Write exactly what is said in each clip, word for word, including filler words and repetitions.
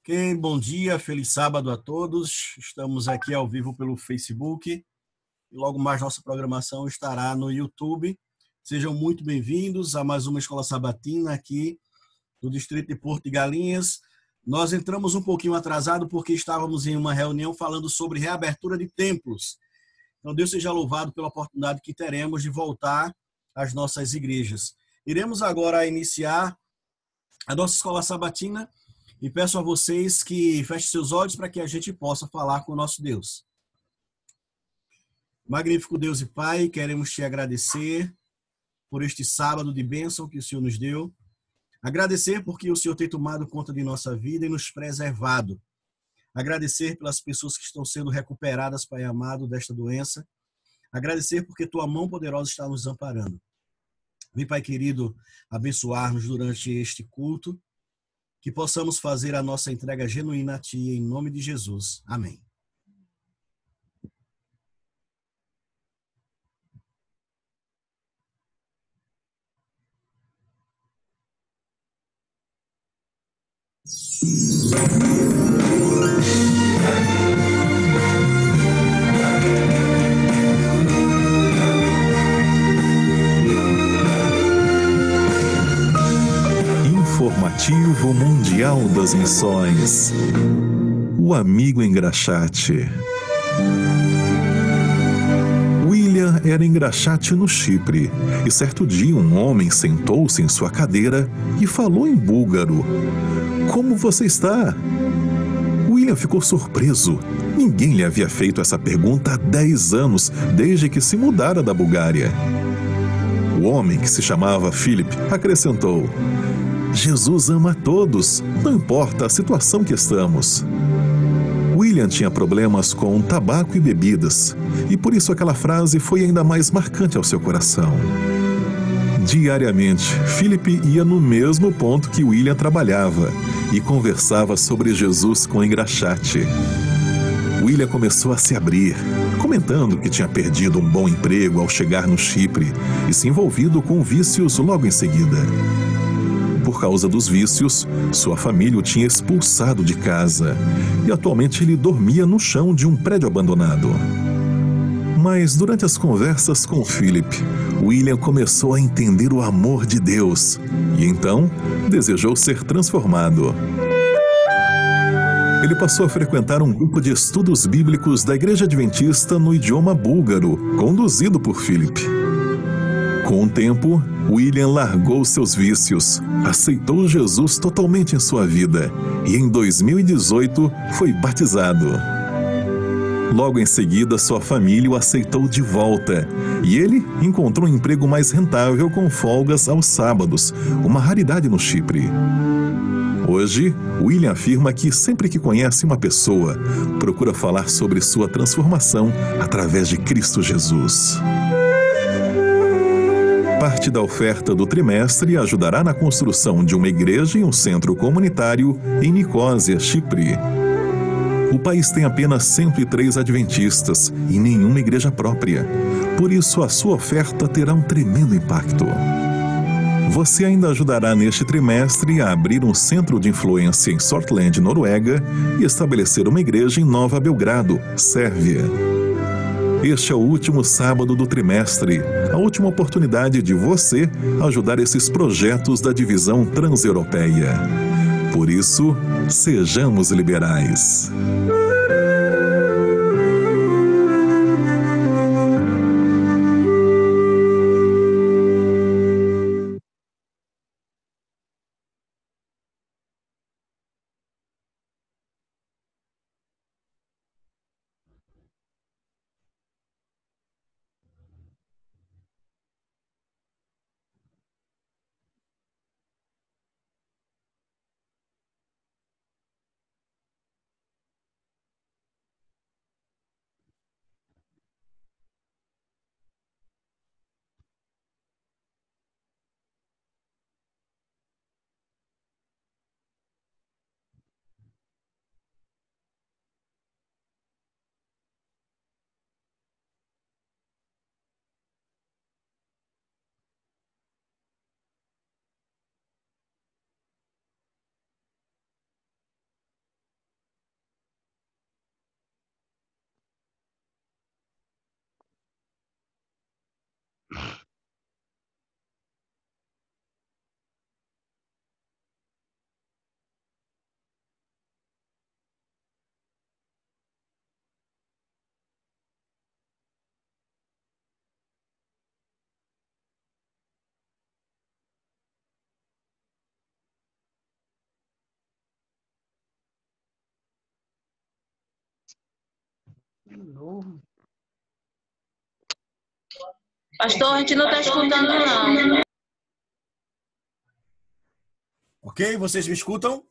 Ok, bom dia, feliz sábado a todos. Estamos aqui ao vivo pelo Facebook e logo mais nossa programação estará no YouTube. Sejam muito bem-vindos a mais uma Escola Sabatina aqui do Distrito de Porto de Galinhas. Nós entramos um pouquinho atrasado porque estávamos em uma reunião falando sobre reabertura de templos. Então, Deus seja louvado pela oportunidade que teremos de voltar às nossas igrejas. Iremos agora iniciar a nossa Escola Sabatina e peço a vocês que fechem seus olhos para que a gente possa falar com o nosso Deus. Magnífico Deus e Pai, queremos te agradecer por este sábado de bênção que o Senhor nos deu. Agradecer porque o Senhor tem tomado conta de nossa vida e nos preservado. Agradecer pelas pessoas que estão sendo recuperadas, Pai amado, desta doença. Agradecer porque tua mão poderosa está nos amparando. Vem, Pai querido, abençoar-nos durante este culto. Que possamos fazer a nossa entrega genuína a Ti, em nome de Jesus. Amém. Informativo Mundial das Missões. O amigo engraxate. William era engraxate no Chipre, e certo dia um homem sentou-se em sua cadeira e falou em búlgaro. Como você está? William ficou surpreso. Ninguém lhe havia feito essa pergunta há dez anos, desde que se mudara da Bulgária. O homem, que se chamava Philip, acrescentou: Jesus ama a todos, não importa a situação que estamos. William tinha problemas com tabaco e bebidas, e por isso aquela frase foi ainda mais marcante ao seu coração. Diariamente, Philip ia no mesmo ponto que William trabalhava e conversava sobre Jesus com engraxate. William começou a se abrir, comentando que tinha perdido um bom emprego ao chegar no Chipre e se envolvido com vícios logo em seguida. Por causa dos vícios, sua família o tinha expulsado de casa e atualmente ele dormia no chão de um prédio abandonado. Mas durante as conversas com Philip, William começou a entender o amor de Deus e então desejou ser transformado. Ele passou a frequentar um grupo de estudos bíblicos da Igreja Adventista no idioma búlgaro, conduzido por Philip. Com o tempo, William largou seus vícios, aceitou Jesus totalmente em sua vida e em dois mil e dezoito foi batizado. Logo em seguida, sua família o aceitou de volta e ele encontrou um emprego mais rentável com folgas aos sábados, uma raridade no Chipre. Hoje, William afirma que sempre que conhece uma pessoa, procura falar sobre sua transformação através de Cristo Jesus. Parte da oferta do trimestre ajudará na construção de uma igreja e um centro comunitário em Nicósia, Chipre. O país tem apenas cento e três adventistas e nenhuma igreja própria. Por isso, a sua oferta terá um tremendo impacto. Você ainda ajudará neste trimestre a abrir um centro de influência em Sortland, Noruega, e estabelecer uma igreja em Nova Belgrado, Sérvia. Este é o último sábado do trimestre, a última oportunidade de você ajudar esses projetos da divisão transeuropeia. Por isso, sejamos liberais. Pastor, a gente não está escutando, não. Ok? Vocês me escutam?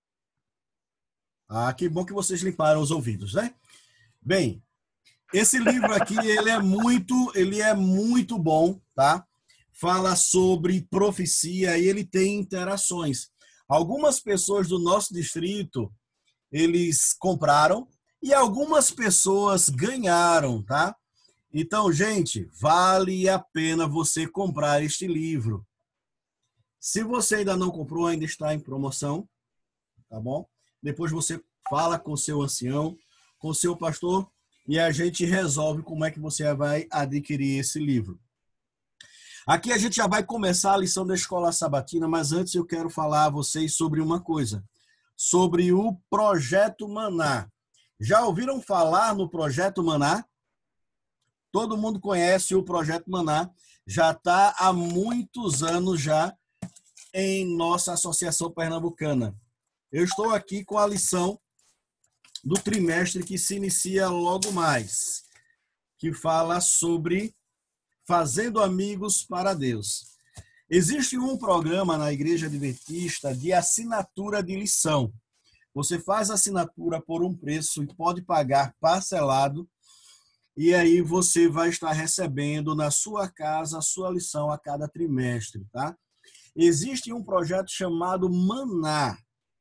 Ah, que bom que vocês limparam os ouvidos, né? Bem, esse livro aqui, ele é muito, ele é muito bom, tá? Fala sobre profecia e ele tem interações. Algumas pessoas do nosso distrito, eles compraram e algumas pessoas ganharam, tá? Então, gente, vale a pena você comprar este livro. Se você ainda não comprou, ainda está em promoção, tá bom? Depois você fala com o seu ancião, com o seu pastor, e a gente resolve como é que você vai adquirir esse livro. Aqui a gente já vai começar a lição da Escola Sabatina, mas antes eu quero falar a vocês sobre uma coisa, sobre o Projeto Maná. Já ouviram falar no Projeto Maná? Todo mundo conhece o Projeto Maná, já está há muitos anos já em nossa Associação Pernambucana. Eu estou aqui com a lição do trimestre que se inicia logo mais, que fala sobre Fazendo Amigos para Deus. Existe um programa na Igreja Adventista de assinatura de lição. Você faz assinatura por um preço e pode pagar parcelado, e aí você vai estar recebendo na sua casa a sua lição a cada trimestre, tá? Existe um projeto chamado Maná.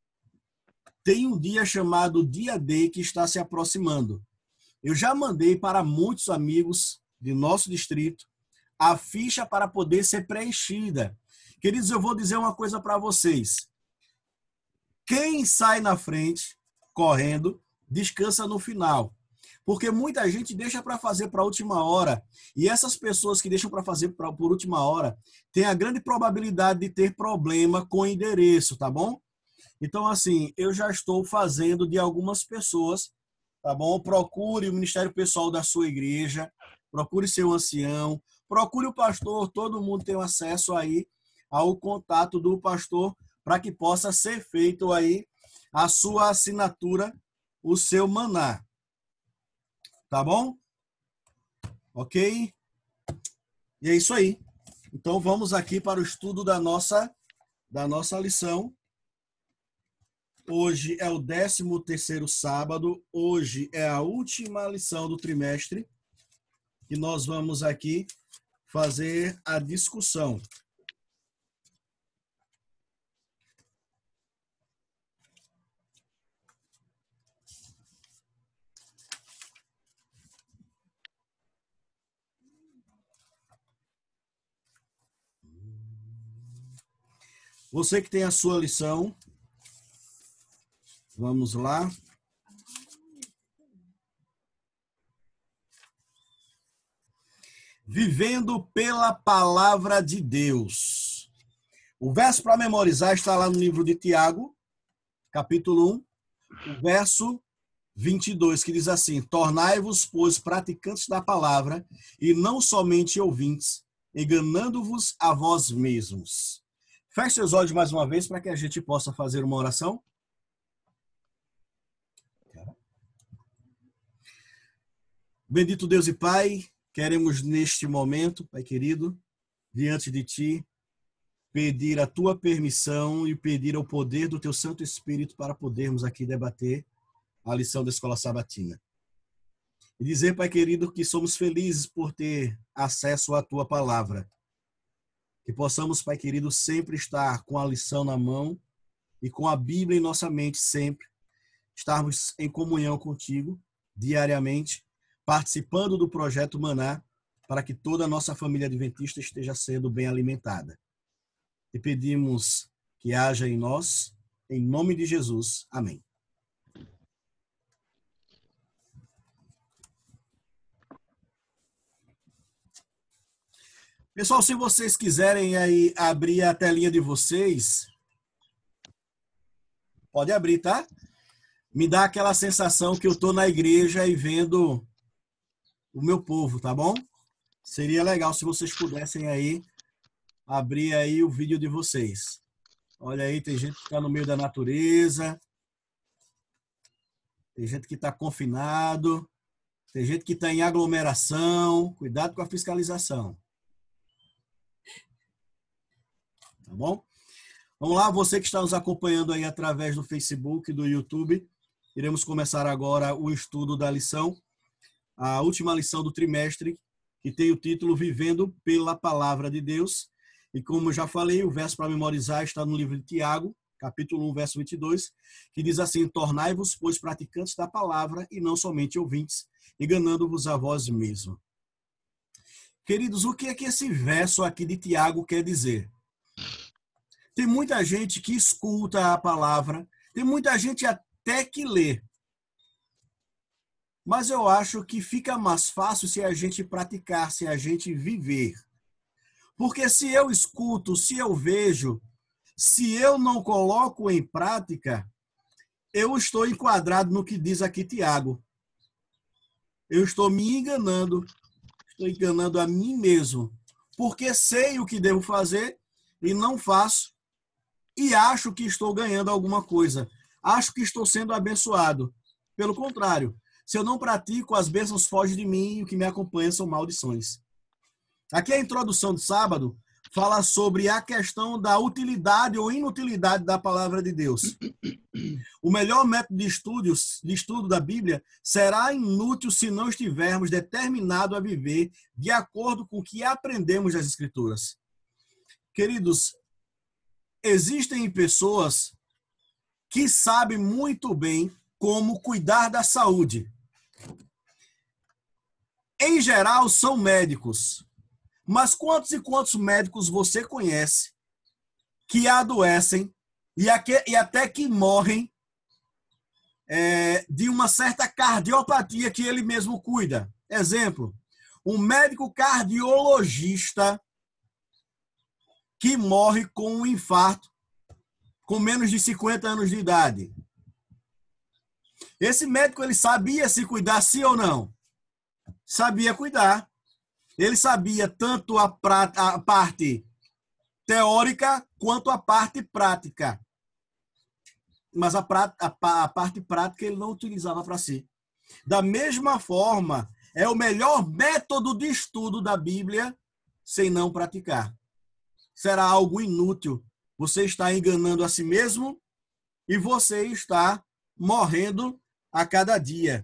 Tem um dia chamado Dia D que está se aproximando. Eu já mandei para muitos amigos de nosso distrito a ficha para poder ser preenchida. Queridos, eu vou dizer uma coisa para vocês. Quem sai na frente, correndo, descansa no final. Porque muita gente deixa para fazer para a última hora. E essas pessoas que deixam para fazer pra, por última hora têm a grande probabilidade de ter problema com o endereço, tá bom? Então, assim, eu já estou fazendo de algumas pessoas, tá bom? Procure o Ministério Pessoal da sua igreja, procure seu ancião, procure o pastor, todo mundo tem acesso aí ao contato do pastor para que possa ser feito aí a sua assinatura, o seu maná. Tá bom? Ok? E é isso aí. Então vamos aqui para o estudo da nossa, da nossa lição. Hoje é o décimo terceiro sábado. Hoje é a última lição do trimestre. E nós vamos aqui fazer a discussão. Você que tem a sua lição, vamos lá. Vivendo pela palavra de Deus. O verso para memorizar está lá no livro de Tiago, capítulo um, o verso vinte e dois, que diz assim: tornai-vos, pois, praticantes da palavra, e não somente ouvintes, enganando-vos a vós mesmos. Feche seus olhos mais uma vez para que a gente possa fazer uma oração. Bendito Deus e Pai, queremos neste momento, Pai querido, diante de Ti, pedir a Tua permissão e pedir ao poder do Teu Santo Espírito para podermos aqui debater a lição da Escola Sabatina. E dizer, Pai querido, que somos felizes por ter acesso à Tua palavra. Que possamos, Pai querido, sempre estar com a lição na mão e com a Bíblia em nossa mente sempre. Estarmos em comunhão contigo diariamente, participando do projeto Maná, para que toda a nossa família adventista esteja sendo bem alimentada. E pedimos que haja em nós, em nome de Jesus. Amém. Pessoal, se vocês quiserem aí abrir a telinha de vocês, pode abrir, tá? Me dá aquela sensação que eu estou na igreja e vendo o meu povo, tá bom? Seria legal se vocês pudessem aí abrir aí o vídeo de vocês. Olha aí, tem gente que está no meio da natureza, tem gente que está confinado, Tem gente que está em aglomeração. Cuidado com a fiscalização. Tá bom? Vamos lá, você que está nos acompanhando aí através do Facebook e do YouTube. Iremos começar agora o estudo da lição, a última lição do trimestre, que tem o título Vivendo pela Palavra de Deus. E como eu já falei, o verso para memorizar está no livro de Tiago, capítulo um, verso vinte e dois, que diz assim: tornai-vos, pois, praticantes da palavra e não somente ouvintes, enganando-vos a vós mesmos. Queridos, o que é que esse verso aqui de Tiago quer dizer? Tem muita gente que escuta a palavra, tem muita gente até que lê. Mas eu acho que fica mais fácil se a gente praticar, se a gente viver. Porque se eu escuto, se eu vejo, se eu não coloco em prática, eu estou enquadrado no que diz aqui Tiago. Eu estou me enganando, estou enganando a mim mesmo, porque sei o que devo fazer e não faço, e acho que estou ganhando alguma coisa, acho que estou sendo abençoado. Pelo contrário, se eu não pratico, as bênçãos fogem de mim e o que me acompanha são maldições. Aqui a introdução de sábado fala sobre a questão da utilidade ou inutilidade da palavra de Deus. O melhor método de, estudos, de estudo da Bíblia será inútil se não estivermos determinados a viver de acordo com o que aprendemos das Escrituras. Queridos, existem pessoas que sabem muito bem como cuidar da saúde. Em geral, são médicos. Mas quantos e quantos médicos você conhece que adoecem e, aqui, e até que morrem é, de uma certa cardiopatia que ele mesmo cuida? Exemplo, um médico cardiologista que morre com um infarto com menos de cinquenta anos de idade. Esse médico, ele sabia se cuidar, sim ou não? Sabia cuidar. Ele sabia tanto a, pra, a parte teórica quanto a parte prática. Mas a, pra, a, a parte prática ele não utilizava para si. Da mesma forma, é o melhor método de estudo da Bíblia sem não praticar. Será algo inútil. Você está enganando a si mesmo e você está morrendo a cada dia.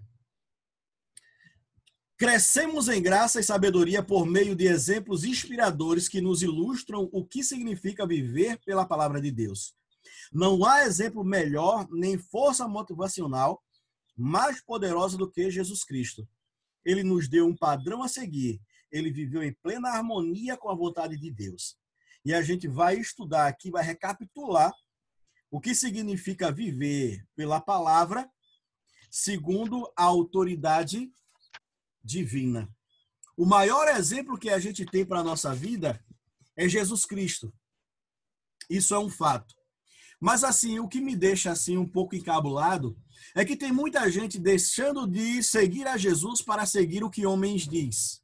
Crescemos em graça e sabedoria por meio de exemplos inspiradores que nos ilustram o que significa viver pela palavra de Deus. Não há exemplo melhor nem força motivacional mais poderosa do que Jesus Cristo. Ele nos deu um padrão a seguir. Ele viveu em plena harmonia com a vontade de Deus. E a gente vai estudar aqui, vai recapitular o que significa viver pela palavra segundo a autoridade divina. O maior exemplo que a gente tem para a nossa vida é Jesus Cristo. Isso é um fato. Mas assim, o que me deixa assim um pouco encabulado é que tem muita gente deixando de seguir a Jesus para seguir o que homens diz.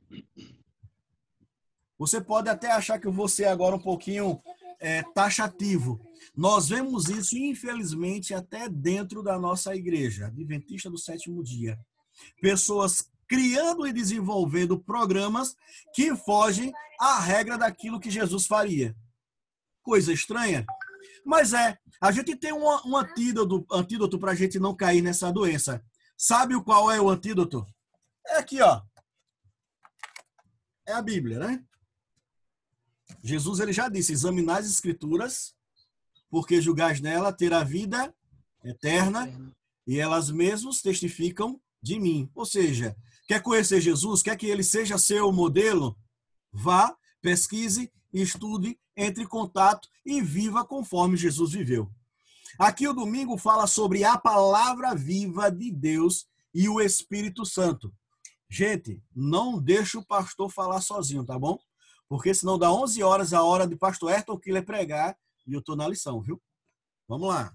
Você pode até achar que eu vou ser agora um pouquinho é, taxativo. Nós vemos isso, infelizmente, até dentro da nossa igreja, Adventista do Sétimo Dia. Pessoas criando e desenvolvendo programas que fogem à regra daquilo que Jesus faria. Coisa estranha. Mas é, a gente tem um, um antídoto, antídoto para a gente não cair nessa doença. Sabe o qual é o antídoto? É aqui, ó. É a Bíblia, né? Jesus ele já disse, examinai as Escrituras, porque julgais nela ter a vida eterna, e elas mesmas testificam de mim. Ou seja, quer conhecer Jesus? Quer que ele seja seu modelo? Vá, pesquise, estude, entre em contato e viva conforme Jesus viveu. Aqui o domingo fala sobre a palavra viva de Deus e o Espírito Santo. Gente, não deixa o pastor falar sozinho, tá bom? Porque senão dá onze horas a hora de pastor Ayrton Killer pregar e eu tô na lição, viu? Vamos lá.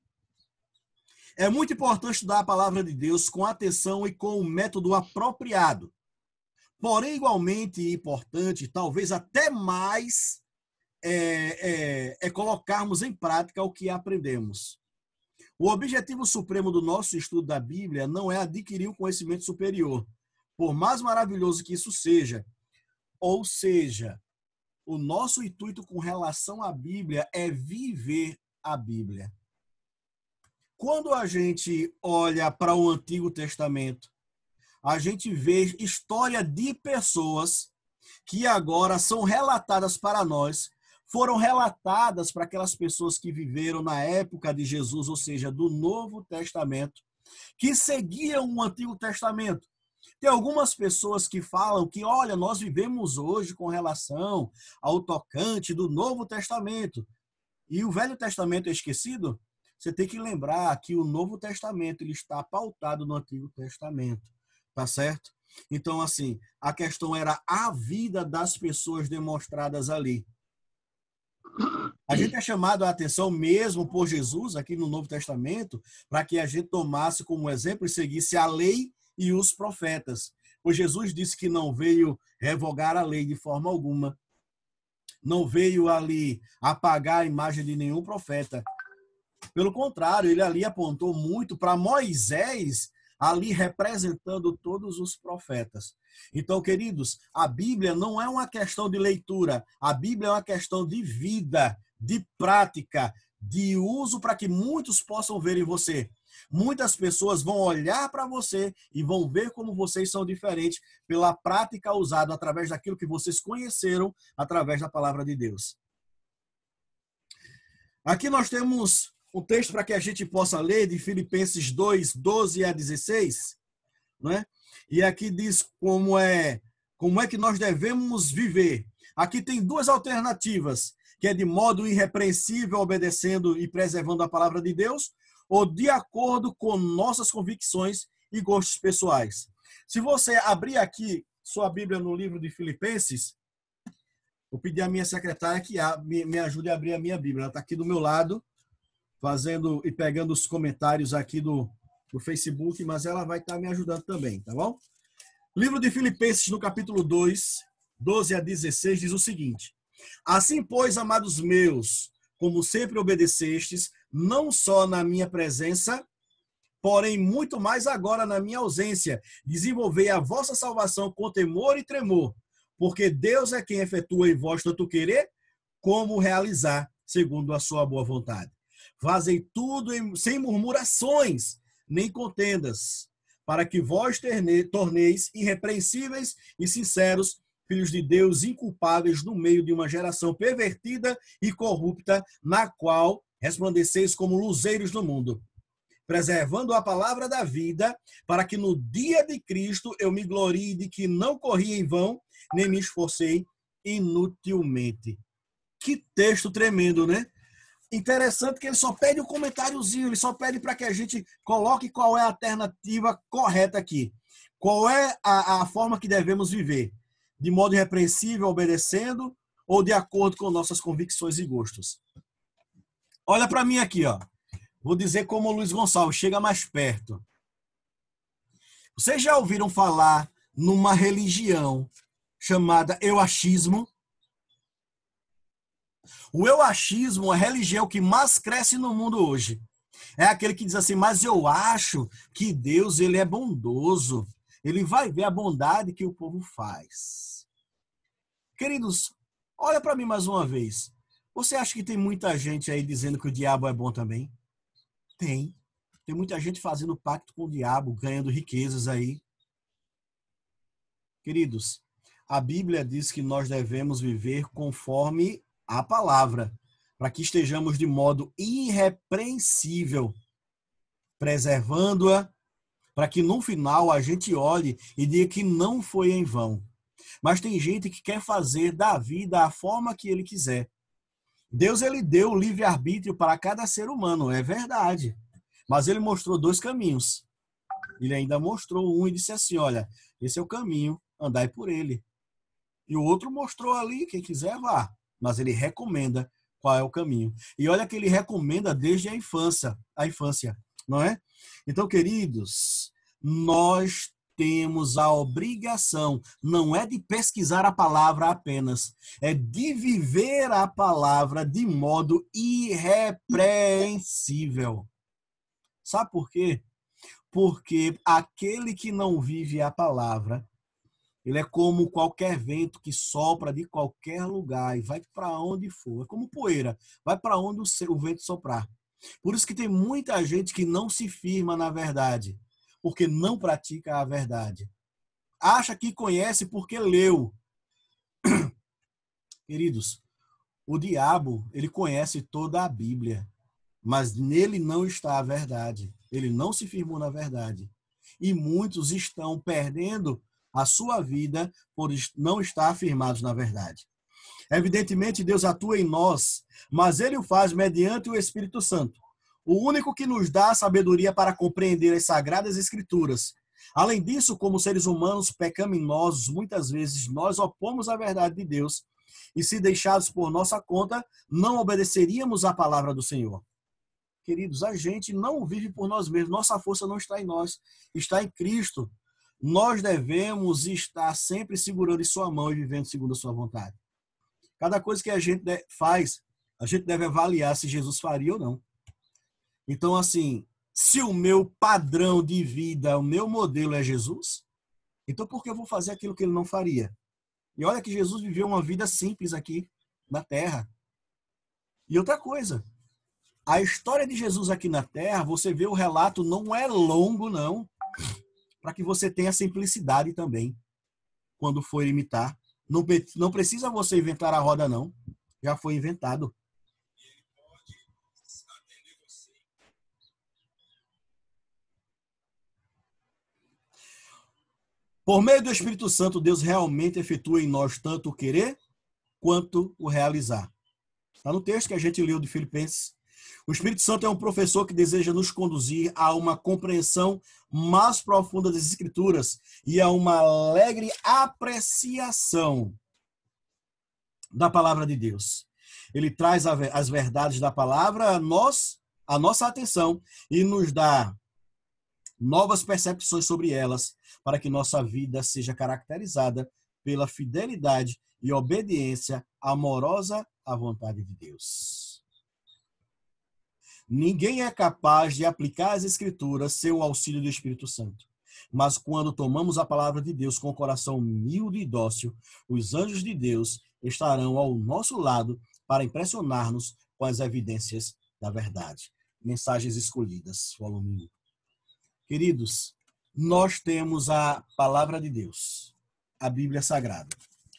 É muito importante estudar a palavra de Deus com atenção e com o método apropriado. Porém, igualmente importante, talvez até mais, é, é, é colocarmos em prática o que aprendemos. O objetivo supremo do nosso estudo da Bíblia não é adquirir um conhecimento superior, por mais maravilhoso que isso seja. Ou seja, o nosso intuito com relação à Bíblia é viver a Bíblia. Quando a gente olha para o Antigo Testamento, a gente vê história de pessoas que agora são relatadas para nós, foram relatadas para aquelas pessoas que viveram na época de Jesus, ou seja, do Novo Testamento, que seguiam o Antigo Testamento. Tem algumas pessoas que falam que, olha, nós vivemos hoje com relação ao tocante do Novo Testamento. E o Velho Testamento é esquecido? Você tem que lembrar que o Novo Testamento ele está pautado no Antigo Testamento. Tá certo? Então, assim, a questão era a vida das pessoas demonstradas ali. A gente é chamado a atenção mesmo por Jesus, aqui no Novo Testamento, para que a gente tomasse como exemplo e seguisse a lei e os profetas. Pois Jesus disse que não veio revogar a lei de forma alguma. Não veio ali apagar a imagem de nenhum profeta. Pelo contrário, ele ali apontou muito para Moisés, ali representando todos os profetas. Então, queridos, a Bíblia não é uma questão de leitura, a Bíblia é uma questão de vida, de prática, de uso para que muitos possam ver em você. Muitas pessoas vão olhar para você e vão ver como vocês são diferentes pela prática usada através daquilo que vocês conheceram através da palavra de Deus. Aqui nós temos um texto para que a gente possa ler de Filipenses dois, doze a dezesseis, né? E aqui diz como é, como é que nós devemos viver. Aqui tem duas alternativas, que é de modo irrepreensível, obedecendo e preservando a palavra de Deus, ou de acordo com nossas convicções e gostos pessoais. Se você abrir aqui sua Bíblia no livro de Filipenses, vou pedir à minha secretária que me ajude a abrir a minha Bíblia. Ela está aqui do meu lado, fazendo e pegando os comentários aqui do, do Facebook, mas ela vai estar me ajudando também, tá bom? Livro de Filipenses, no capítulo dois, doze a dezesseis, diz o seguinte: assim, pois, amados meus, como sempre obedecestes, não só na minha presença, porém muito mais agora na minha ausência, desenvolvei a vossa salvação com temor e tremor, porque Deus é quem efetua em vós tanto querer como realizar, segundo a sua boa vontade. Fazei tudo em, sem murmurações, nem contendas, para que vós terne, torneis irrepreensíveis e sinceros, filhos de Deus inculpáveis no meio de uma geração pervertida e corrupta, na qual resplandeceis como luzeiros no mundo, preservando a palavra da vida, para que no dia de Cristo eu me glorie de que não corri em vão, nem me esforcei inutilmente. Que texto tremendo, né? Interessante que ele só pede um comentáriozinho, ele só pede para que a gente coloque qual é a alternativa correta aqui. Qual é a, a forma que devemos viver? De modo irrepreensível, obedecendo, ou de acordo com nossas convicções e gostos? Olha para mim aqui, ó. Vou dizer como o Luiz Gonçalves, chega mais perto. Vocês já ouviram falar numa religião chamada euachismo? O euachismo é a religião que mais cresce no mundo hoje. É aquele que diz assim, mas eu acho que Deus ele é bondoso. Ele vai ver a bondade que o povo faz. Queridos, olha para mim mais uma vez. Você acha que tem muita gente aí dizendo que o diabo é bom também? Tem. Tem muita gente fazendo pacto com o diabo, ganhando riquezas aí. Queridos, a Bíblia diz que nós devemos viver conforme a palavra, para que estejamos de modo irrepreensível, preservando-a, para que no final a gente olhe e diga que não foi em vão. Mas tem gente que quer fazer da vida a forma que ele quiser. Deus ele deu o livre-arbítrio para cada ser humano, é verdade. Mas ele mostrou dois caminhos. Ele ainda mostrou um e disse assim, olha, esse é o caminho, andai por ele. E o outro mostrou ali, quem quiser vá. Mas ele recomenda qual é o caminho. E olha que ele recomenda desde a infância, a infância, não é? Então, queridos, nós temos a obrigação, não é de pesquisar a palavra apenas, é de viver a palavra de modo irrepreensível. Sabe por quê? Porque aquele que não vive a palavra, ele é como qualquer vento que sopra de qualquer lugar e vai para onde for. É como poeira, vai para onde o vento soprar. Por isso que tem muita gente que não se firma na verdade, porque não pratica a verdade. Acha que conhece porque leu. Queridos, o diabo, ele conhece toda a Bíblia, mas nele não está a verdade. Ele não se firmou na verdade. E muitos estão perdendo a sua vida por não estar firmados na verdade. Evidentemente, Deus atua em nós, mas ele o faz mediante o Espírito Santo, o único que nos dá a sabedoria para compreender as Sagradas Escrituras. Além disso, como seres humanos pecaminosos, muitas vezes nós opomos a verdade de Deus e, se deixados por nossa conta, não obedeceríamos à palavra do Senhor. Queridos, a gente não vive por nós mesmos, nossa força não está em nós, está em Cristo. Nós devemos estar sempre segurando em sua mão e vivendo segundo a sua vontade. Cada coisa que a gente faz, a gente deve avaliar se Jesus faria ou não. Então, assim, se o meu padrão de vida, o meu modelo é Jesus, então por que eu vou fazer aquilo que ele não faria? E olha que Jesus viveu uma vida simples aqui na Terra. E outra coisa, a história de Jesus aqui na Terra, você vê o relato, não é longo, não, para que você tenha simplicidade também, quando for imitar. Não, não precisa você inventar a roda, não. Já foi inventado. Por meio do Espírito Santo, Deus realmente efetua em nós tanto o querer quanto o realizar. Está no texto que a gente leu de Filipenses. O Espírito Santo é um professor que deseja nos conduzir a uma compreensão mais profunda das Escrituras e a uma alegre apreciação da palavra de Deus. Ele traz as verdades da palavra a nós, a nossa atenção e nos dá novas percepções sobre elas, para que nossa vida seja caracterizada pela fidelidade e obediência amorosa à vontade de Deus. Ninguém é capaz de aplicar as Escrituras sem o auxílio do Espírito Santo. Mas quando tomamos a palavra de Deus com o coração humilde e dócil, os anjos de Deus estarão ao nosso lado para impressionar-nos com as evidências da verdade. Mensagens Escolhidas, volume um. Queridos, nós temos a palavra de Deus, a Bíblia Sagrada.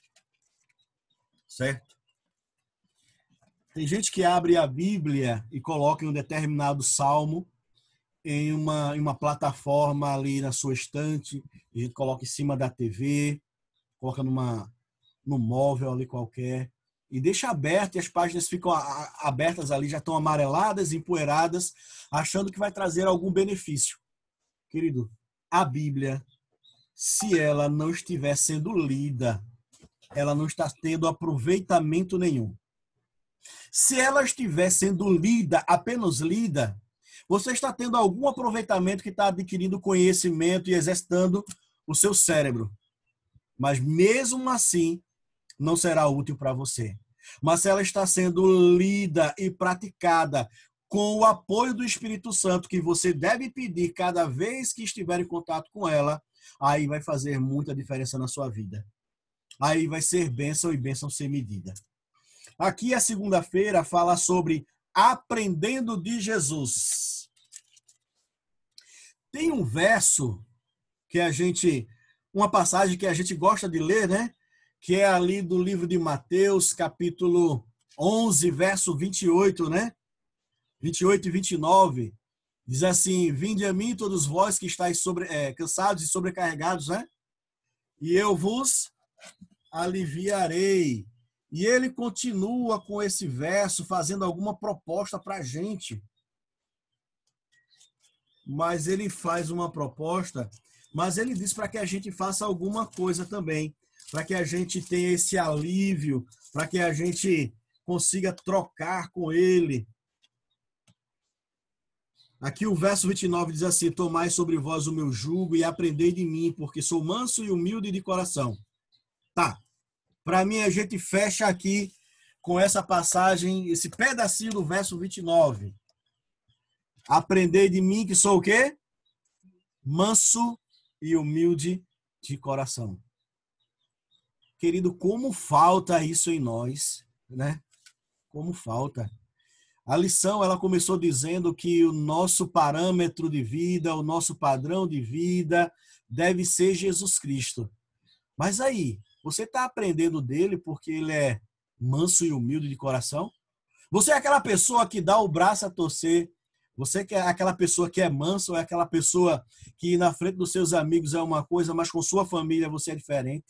Certo? Tem gente que abre a Bíblia e coloca em um determinado salmo em uma, em uma plataforma ali na sua estante, a gente coloca em cima da T V, coloca numa, num móvel ali qualquer, e deixa aberto, e as páginas ficam abertas ali, já estão amareladas, empoeiradas, achando que vai trazer algum benefício. Querido, a Bíblia, se ela não estiver sendo lida, ela não está tendo aproveitamento nenhum. Se ela estiver sendo lida, apenas lida, você está tendo algum aproveitamento que está adquirindo conhecimento e exercitando o seu cérebro. Mas mesmo assim, não será útil para você. Mas se ela está sendo lida e praticada com o apoio do Espírito Santo, que você deve pedir cada vez que estiver em contato com ela, aí vai fazer muita diferença na sua vida. Aí vai ser bênção e bênção sem medida. Aqui a segunda-feira fala sobre aprendendo de Jesus. Tem um verso que a gente, uma passagem que a gente gosta de ler, né? Que é ali do livro de Mateus, capítulo onze, verso vinte e oito, né? vinte e oito e vinte e nove, diz assim: vinde a mim todos vós que estáis sobre, é, cansados e sobrecarregados, né? E eu vos aliviarei. E ele continua com esse verso, fazendo alguma proposta para a gente. Mas ele faz uma proposta, mas ele diz para que a gente faça alguma coisa também, para que a gente tenha esse alívio, para que a gente consiga trocar com ele. Aqui o verso vinte e nove diz assim: tomai sobre vós o meu jugo e aprendei de mim, porque sou manso e humilde de coração. Tá. Para mim, a gente fecha aqui com essa passagem, esse pedacinho do verso vinte e nove. Aprendei de mim que sou o quê? Manso e humilde de coração. Querido, como falta isso em nós, né? Como falta. A lição, ela começou dizendo que o nosso parâmetro de vida, o nosso padrão de vida deve ser Jesus Cristo. Mas aí, você está aprendendo dele porque ele é manso e humilde de coração? Você é aquela pessoa que dá o braço a torcer? Você que é aquela pessoa que é manso, ou é aquela pessoa que na frente dos seus amigos é uma coisa, mas com sua família você é diferente?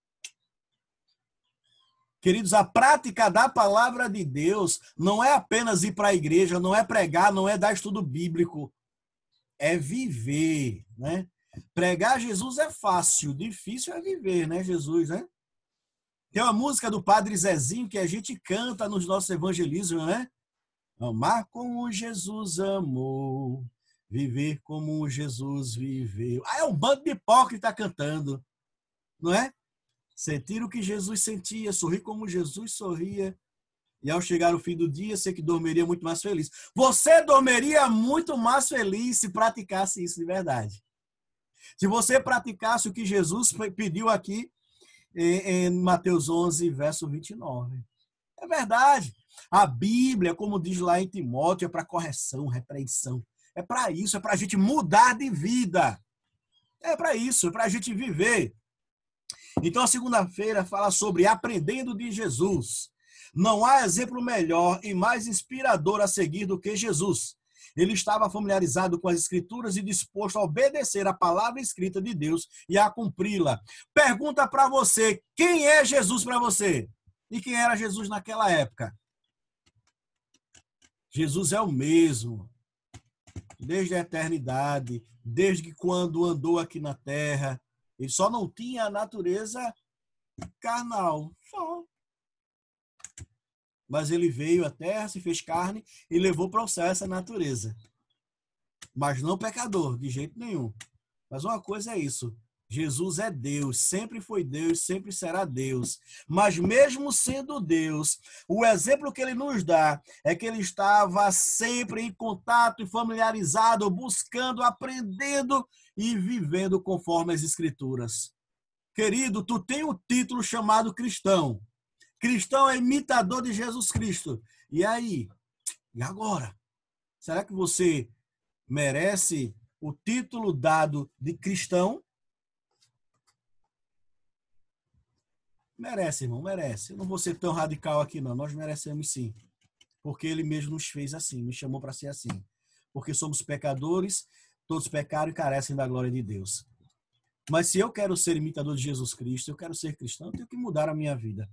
Queridos, a prática da palavra de Deus não é apenas ir para a igreja, não é pregar, não é dar estudo bíblico. É viver, né? Pregar Jesus é fácil, difícil é viver, né, Jesus, né? Tem uma música do Padre Zezinho que a gente canta nos nossos evangelismos, né? Amar como Jesus amou, viver como Jesus viveu. Ah, é um bando de hipócrita cantando, não é? Sentir o que Jesus sentia, sorrir como Jesus sorria. E ao chegar o fim do dia, sei que dormiria muito mais feliz. Você dormiria muito mais feliz se praticasse isso de verdade. Se você praticasse o que Jesus pediu aqui em Mateus onze, verso vinte e nove. É verdade. A Bíblia, como diz lá em Timóteo, é para correção, repreensão. É para isso, é para a gente mudar de vida. É para isso, é para a gente viver. Então, a segunda-feira fala sobre aprendendo de Jesus. Não há exemplo melhor e mais inspirador a seguir do que Jesus. Ele estava familiarizado com as Escrituras e disposto a obedecer a palavra escrita de Deus e a cumpri-la. Pergunta para você, quem é Jesus para você? E quem era Jesus naquela época? Jesus é o mesmo, desde a eternidade, desde quando andou aqui na terra. Ele só não tinha a natureza carnal, só. Mas ele veio à terra, se fez carne e levou para o céu essa natureza. Mas não pecador, de jeito nenhum. Mas uma coisa é isso. Jesus é Deus, sempre foi Deus, sempre será Deus. Mas mesmo sendo Deus, o exemplo que ele nos dá é que ele estava sempre em contato e familiarizado, buscando, aprendendo e vivendo conforme as Escrituras. Querido, tu tem um título chamado cristão. Cristão é imitador de Jesus Cristo. E aí? E agora? Será que você merece o título dado de cristão? Merece, irmão, merece. Eu não vou ser tão radical aqui, não. Nós merecemos sim. Porque ele mesmo nos fez assim, nos chamou para ser assim. Porque somos pecadores, todos pecaram e carecem da glória de Deus. Mas se eu quero ser imitador de Jesus Cristo, eu quero ser cristão, eu tenho que mudar a minha vida.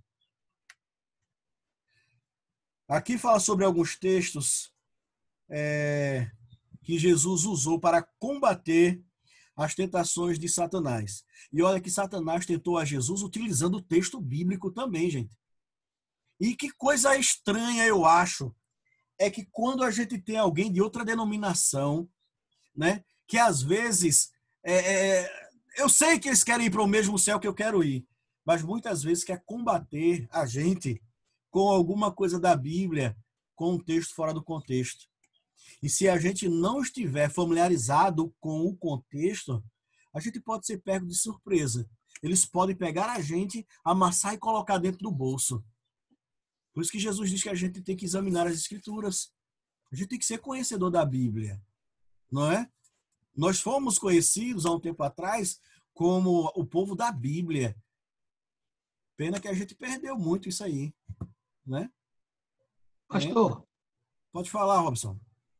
Aqui fala sobre alguns textos é, que Jesus usou para combater as tentações de Satanás. E olha que Satanás tentou a Jesus utilizando o texto bíblico também, gente. E que coisa estranha eu acho é que quando a gente tem alguém de outra denominação, né, que às vezes é, é, eu sei que eles querem ir para o mesmo céu que eu quero ir, mas muitas vezes quer combater a gente com alguma coisa da Bíblia, com um texto fora do contexto. E se a gente não estiver familiarizado com o contexto, a gente pode ser pego de surpresa. Eles podem pegar a gente, amassar e colocar dentro do bolso. Por isso que Jesus diz que a gente tem que examinar as Escrituras. A gente tem que ser conhecedor da Bíblia, não é? Nós fomos conhecidos há um tempo atrás como o povo da Bíblia. Pena que a gente perdeu muito isso aí, né? Pastor. É. Pode falar, Robson.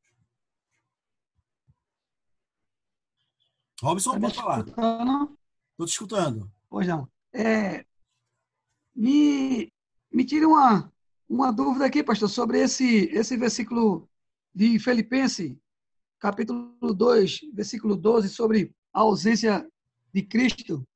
Robson, tá pode falar. Estou te escutando. Pois não. É, me, me tire uma, uma dúvida aqui, pastor, sobre esse, esse versículo de Filipenses, capítulo dois, versículo doze, sobre a ausência de Cristo.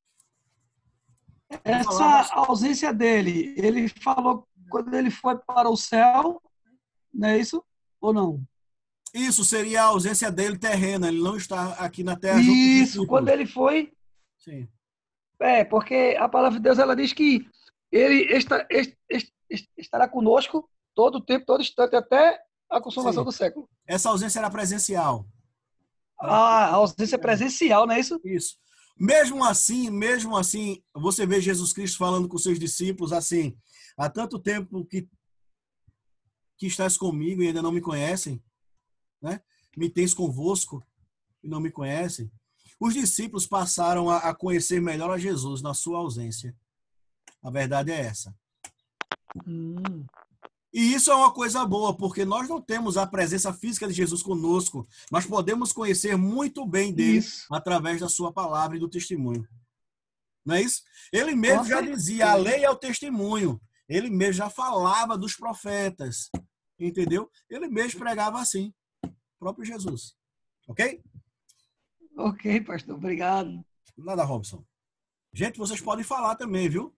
Essa ausência dele, ele falou quando ele foi para o céu, não é isso? Ou não? Isso seria a ausência dele terrena, ele não está aqui na terra. Isso, quando ele foi... Sim. É, porque a palavra de Deus, ela diz que ele está, est, est, est, estará conosco todo o tempo, todo instante, até A consumação Sim. do século. Essa ausência era presencial. Ah, a ausência presencial, não é isso? Isso. Mesmo assim, mesmo assim, você vê Jesus Cristo falando com seus discípulos assim, há tanto tempo que, que estás comigo e ainda não me conhecem, né? Me tens convosco e não me conhecem. Os discípulos passaram a, a conhecer melhor a Jesus na sua ausência. A verdade é essa. Hum. E isso é uma coisa boa, porque nós não temos a presença física de Jesus conosco, mas podemos conhecer muito bem dele Isso. através da sua palavra e do testemunho. Não é isso? Ele mesmo Com já certeza. dizia, a lei é o testemunho. Ele mesmo já falava dos profetas. Entendeu? Ele mesmo pregava assim. O próprio Jesus. Ok? Ok, pastor, obrigado. Nada, Robson. Gente, vocês podem falar também, viu?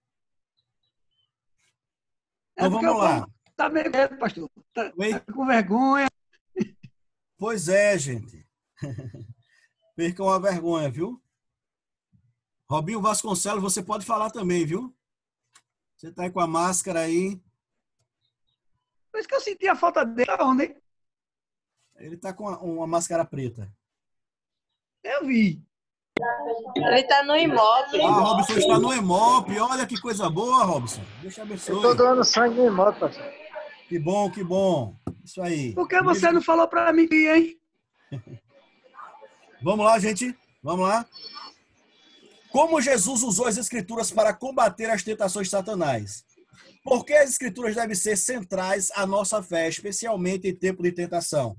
É Então porque vamos o lá. povo tá meio quieto, pastor. Tá, Oi? tá com vergonha. Pois é, gente. Percam a vergonha, viu? Robinho Vasconcelos, você pode falar também, viu? Você tá aí com a máscara aí. Por isso que eu senti a falta dele. Tá onde, hein? Ele tá com uma, uma máscara preta. Eu vi. Ele tá no Imob. Ah, Robson está no Emop. Olha que coisa boa, Robson. Deus te Eu tô abençoe. doando sangue no imoto, pastor. Que bom, que bom. Isso aí. Por que você não falou para mim, hein? Vamos lá, gente. Vamos lá. Como Jesus usou as escrituras para combater as tentações de Satanás? Por que as escrituras devem ser centrais à nossa fé, especialmente em tempo de tentação?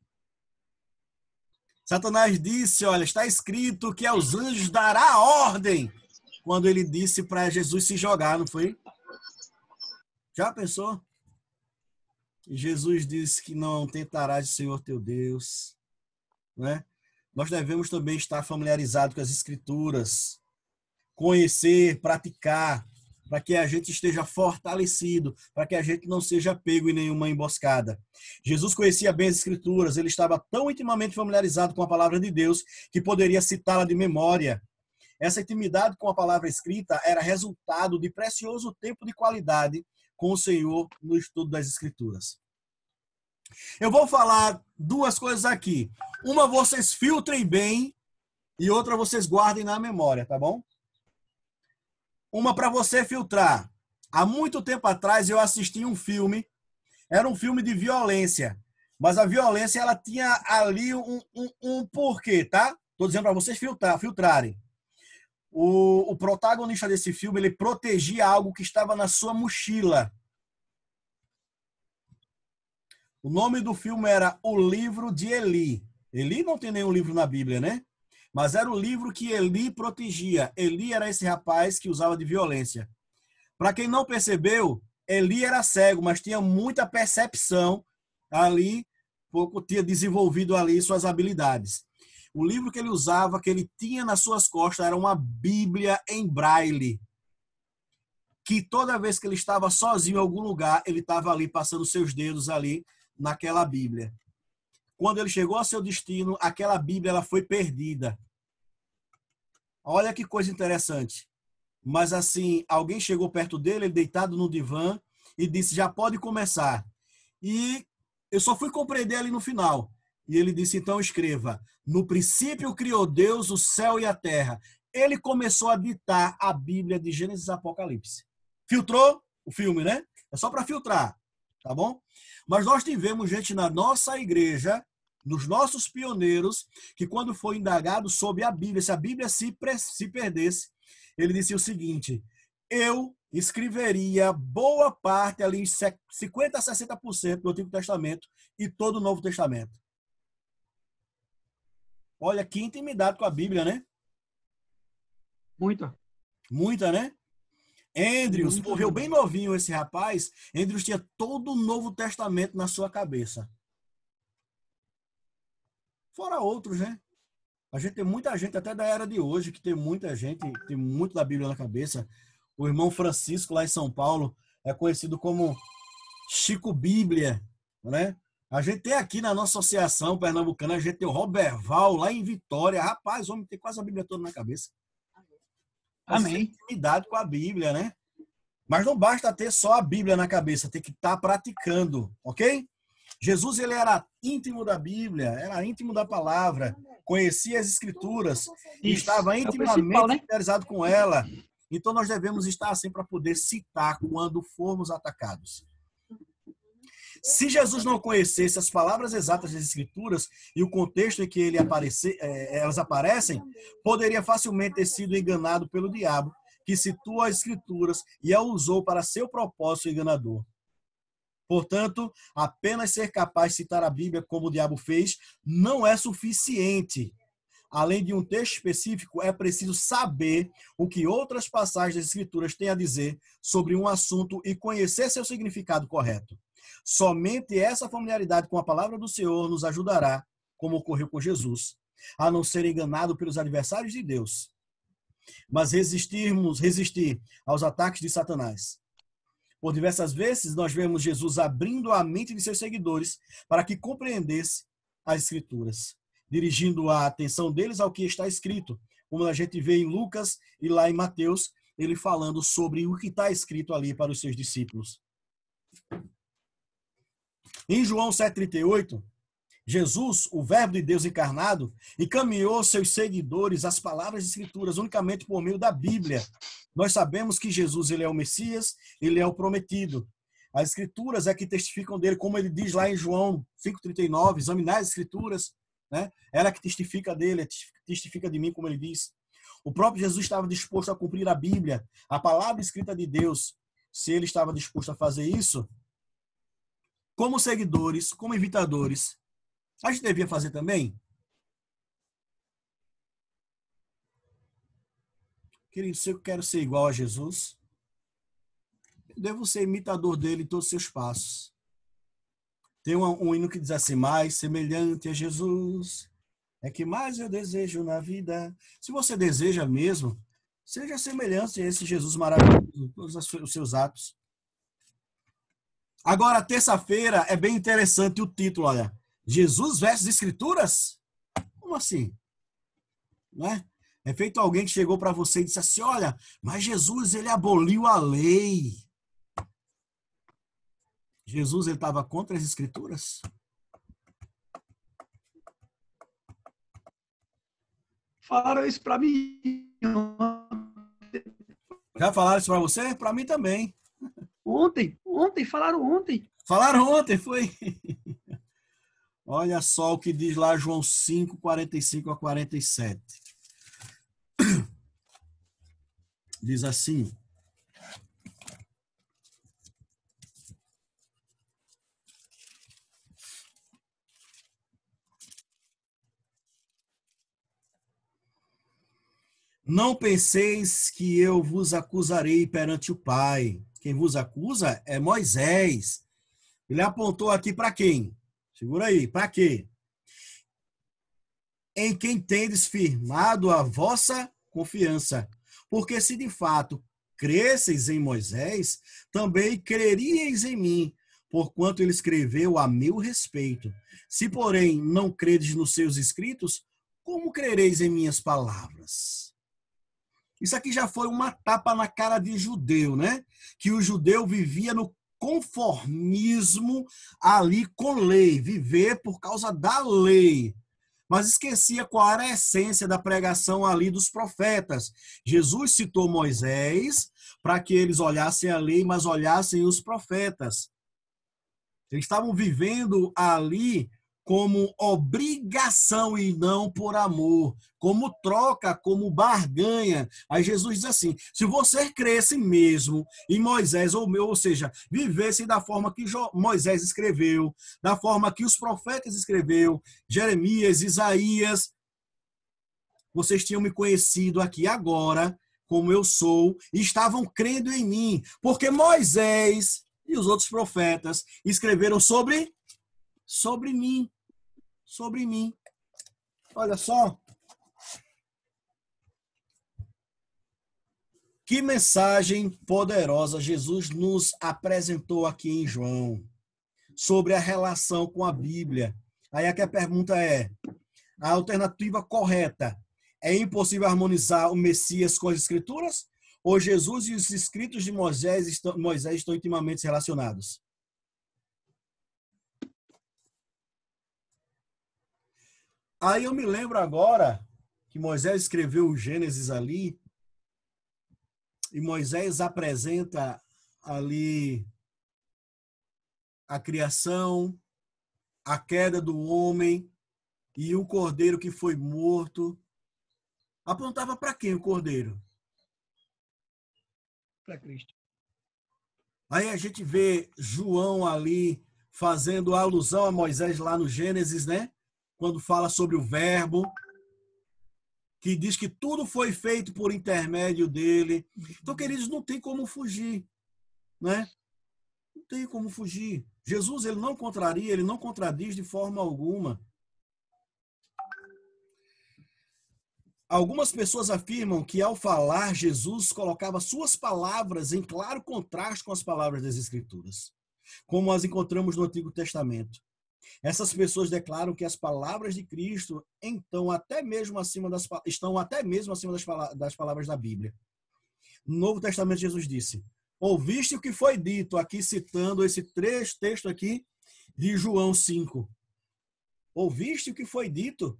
Satanás disse, olha, está escrito que aos anjos dará ordem, quando ele disse para Jesus se jogar, não foi? Já pensou? E Jesus disse que não tentarás o Senhor teu Deus, né? Nós devemos também estar familiarizados com as escrituras, conhecer, praticar, para que a gente esteja fortalecido, para que a gente não seja pego em nenhuma emboscada. Jesus conhecia bem as escrituras, ele estava tão intimamente familiarizado com a palavra de Deus que poderia citá-la de memória. Essa intimidade com a palavra escrita era resultado de precioso tempo de qualidade com o Senhor no estudo das escrituras. Eu vou falar duas coisas aqui. Uma vocês filtrem bem e outra vocês guardem na memória, tá bom? Uma para você filtrar. Há muito tempo atrás eu assisti um filme, era um filme de violência, mas a violência ela tinha ali um, um, um porquê, tá? Estou dizendo para vocês filtrar, filtrarem. O, o protagonista desse filme, ele protegia algo que estava na sua mochila. O nome do filme era O Livro de Eli. Eli não tem nenhum livro na Bíblia, né? Mas era o livro que Eli protegia. Eli era esse rapaz que usava de violência. Para quem não percebeu, Eli era cego, mas tinha muita percepção ali, pouco tinha desenvolvido ali suas habilidades. O livro que ele usava, que ele tinha nas suas costas, era uma Bíblia em braille. Que toda vez que ele estava sozinho em algum lugar, ele estava ali passando seus dedos ali naquela Bíblia. Quando ele chegou ao seu destino, aquela Bíblia ela foi perdida. Olha que coisa interessante. Mas assim, alguém chegou perto dele, ele deitado no divã, e disse, já pode começar. E eu só fui compreender ali no final. E ele disse, então escreva, no princípio criou Deus o céu e a terra. Ele começou a ditar a Bíblia de Gênesis e Apocalipse. Filtrou o filme, né? É só para filtrar, tá bom? Mas nós tivemos gente na nossa igreja, nos nossos pioneiros, que quando foi indagado sobre a Bíblia, se a Bíblia se, se perdesse, ele disse o seguinte, eu escreveria boa parte, ali cinquenta a sessenta por cento do Antigo Testamento e todo o Novo Testamento. Olha que intimidade com a Bíblia, né? Muita. Muita, né? Andrews, Muita. morreu bem novinho esse rapaz. Andrews tinha todo o Novo Testamento na sua cabeça. Fora outros, né? A gente tem muita gente, até da era de hoje, que tem muita gente, tem muito da Bíblia na cabeça. O irmão Francisco, lá em São Paulo, é conhecido como Chico Bíblia, né? A gente tem aqui na nossa associação pernambucana, a gente tem o Roberval, lá em Vitória. Rapaz, o homem tem quase a Bíblia toda na cabeça. Amém. Intimidade com a Bíblia, né? Mas não basta ter só a Bíblia na cabeça, tem que estar praticando, ok? Jesus ele era íntimo da Bíblia, era íntimo da palavra, conhecia as Escrituras, e Isso, estava é o principal, intimamente né? familiarizado com ela. Então nós devemos estar assim para poder citar quando formos atacados. Se Jesus não conhecesse as palavras exatas das Escrituras e o contexto em que ele aparecer, é, elas aparecem, poderia facilmente ter sido enganado pelo diabo, que citou as Escrituras e a usou para seu propósito enganador. Portanto, apenas ser capaz de citar a Bíblia como o diabo fez não é suficiente. Além de um texto específico, é preciso saber o que outras passagens das Escrituras têm a dizer sobre um assunto e conhecer seu significado correto. Somente essa familiaridade com a palavra do Senhor nos ajudará, como ocorreu com Jesus, a não ser enganado pelos adversários de Deus, mas resistirmos, resistir aos ataques de Satanás. Por diversas vezes, nós vemos Jesus abrindo a mente de seus seguidores para que compreendesse as Escrituras, dirigindo a atenção deles ao que está escrito, como a gente vê em Lucas e lá em Mateus, ele falando sobre o que está escrito ali para os seus discípulos. Em João sete, trinta e oito, Jesus, o Verbo de Deus encarnado, encaminhou seus seguidores às palavras das Escrituras unicamente por meio da Bíblia. Nós sabemos que Jesus ele é o Messias, ele é o prometido. As Escrituras é que testificam dele, como ele diz lá em João cinco, trinta e nove, examinar as Escrituras, né? Ela que testifica dele, testifica de mim, como ele diz. O próprio Jesus estava disposto a cumprir a Bíblia, a palavra escrita de Deus. Se ele estava disposto a fazer isso, como seguidores, como imitadores, a gente devia fazer também? Querido, se eu quero ser igual a Jesus, eu devo ser imitador dele em todos os seus passos. Tem um, um hino que diz assim, mais semelhante a Jesus, é que mais eu desejo na vida. Se você deseja mesmo, seja semelhante a esse Jesus maravilhoso em todos os seus atos. Agora, terça-feira, é bem interessante o título, olha. Jesus versus Escrituras? Como assim? Não é? É feito alguém que chegou para você e disse assim, olha, mas Jesus, ele aboliu a lei. Jesus, ele estava contra as Escrituras? Falaram isso para mim. Já falaram isso para você? Para mim também. Ontem, ontem, falaram ontem. Falaram ontem, foi? Olha só o que diz lá João cinco, quarenta e cinco a quarenta e sete. Diz assim. Não penseis que eu vos acusarei perante o Pai. Quem vos acusa é Moisés. Ele apontou aqui para quem? Segura aí, para quê? Em quem tendes firmado a vossa confiança. Porque se de fato cresceis em Moisés, também creríeis em mim, porquanto ele escreveu a meu respeito. Se, porém, não credes nos seus escritos, como crereis em minhas palavras? Isso aqui já foi uma tapa na cara de judeu, né? Que o judeu vivia no conformismo ali com lei, viver por causa da lei. Mas esquecia qual era a essência da pregação ali dos profetas. Jesus citou Moisés para que eles olhassem a lei, mas olhassem os profetas. Eles estavam vivendo ali como obrigação e não por amor, como troca, como barganha. Aí Jesus diz assim, se você cresce mesmo em Moisés, ou, meu, ou seja, vivesse da forma que Moisés escreveu, da forma que os profetas escreveu, Jeremias, Isaías, vocês tinham me conhecido aqui agora, como eu sou, e estavam crendo em mim, porque Moisés e os outros profetas escreveram sobre, sobre mim. Sobre mim. Olha só. Que mensagem poderosa Jesus nos apresentou aqui em João sobre a relação com a Bíblia. Aí aqui a pergunta é, a alternativa correta, é impossível harmonizar o Messias com as Escrituras? Ou Jesus e os escritos de Moisés estão, Moisés estão intimamente relacionados? Aí eu me lembro agora que Moisés escreveu o Gênesis ali, e Moisés apresenta ali a criação, a queda do homem e o cordeiro que foi morto. Apontava para quem o cordeiro? Para Cristo. Aí a gente vê João ali fazendo alusão a Moisés lá no Gênesis, né? Quando fala sobre o verbo, que diz que tudo foi feito por intermédio dele. Então, queridos, não tem como fugir, né? Não tem como fugir. Jesus, ele não contraria, ele não contradiz de forma alguma. Algumas pessoas afirmam que, ao falar, Jesus colocava suas palavras em claro contraste com as palavras das Escrituras, como as encontramos no Antigo Testamento. Essas pessoas declaram que as palavras de Cristo então, até mesmo acima das, estão até mesmo acima das, das palavras da Bíblia. No Novo Testamento, Jesus disse: ouviste o que foi dito, aqui citando esse trecho, texto aqui de João cinco. Ouviste o que foi dito?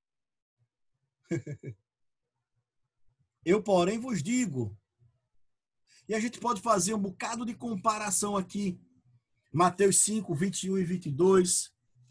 Eu, porém, vos digo. E a gente pode fazer um bocado de comparação aqui. Mateus cinco, vinte e um e vinte e dois.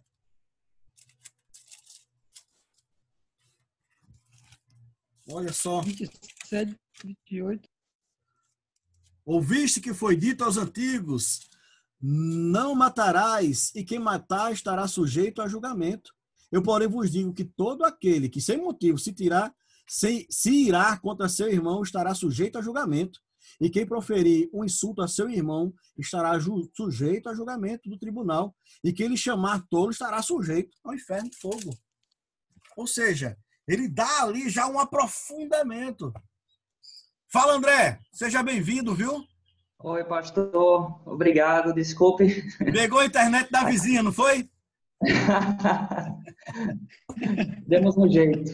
Olha só. vinte e sete, vinte e oito. Ouviste que foi dito aos antigos: não matarás, e quem matar estará sujeito a julgamento. Eu, porém, vos digo que todo aquele que sem motivo se tirar, se, se irá contra seu irmão estará sujeito a julgamento. E quem proferir um insulto a seu irmão estará ju, sujeito a julgamento do tribunal. E quem lhe chamar tolo estará sujeito ao inferno de fogo. Ou seja, ele dá ali já um aprofundamento. Fala, André. Seja bem-vindo, viu? Oi, pastor. Obrigado. Desculpe. Pegou a internet da vizinha, não foi? Demos um jeito.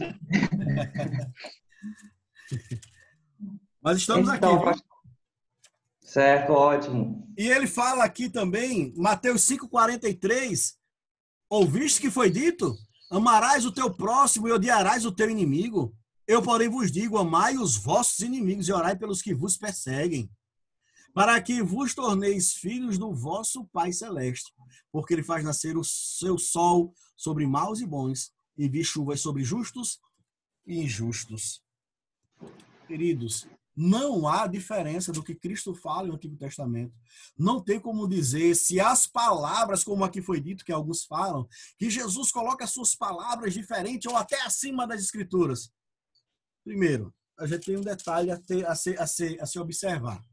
Mas estamos então, aqui. pastor... Certo, ótimo. E ele fala aqui também, Mateus cinco, quarenta e três, ouviste que foi dito? Amarás o teu próximo e odiarás o teu inimigo. Eu, porém, vos digo, amai os vossos inimigos e orai pelos que vos perseguem, para que vos torneis filhos do vosso Pai Celeste, porque ele faz nascer o seu sol sobre maus e bons, e envia chuvas sobre justos e injustos. Queridos, não há diferença do que Cristo fala no Antigo Testamento. Não tem como dizer, se as palavras, como aqui foi dito, que alguns falam, que Jesus coloca as suas palavras diferentes ou até acima das Escrituras. Primeiro, a gente tem um detalhe a, ter, a, se, a, se, a se observar.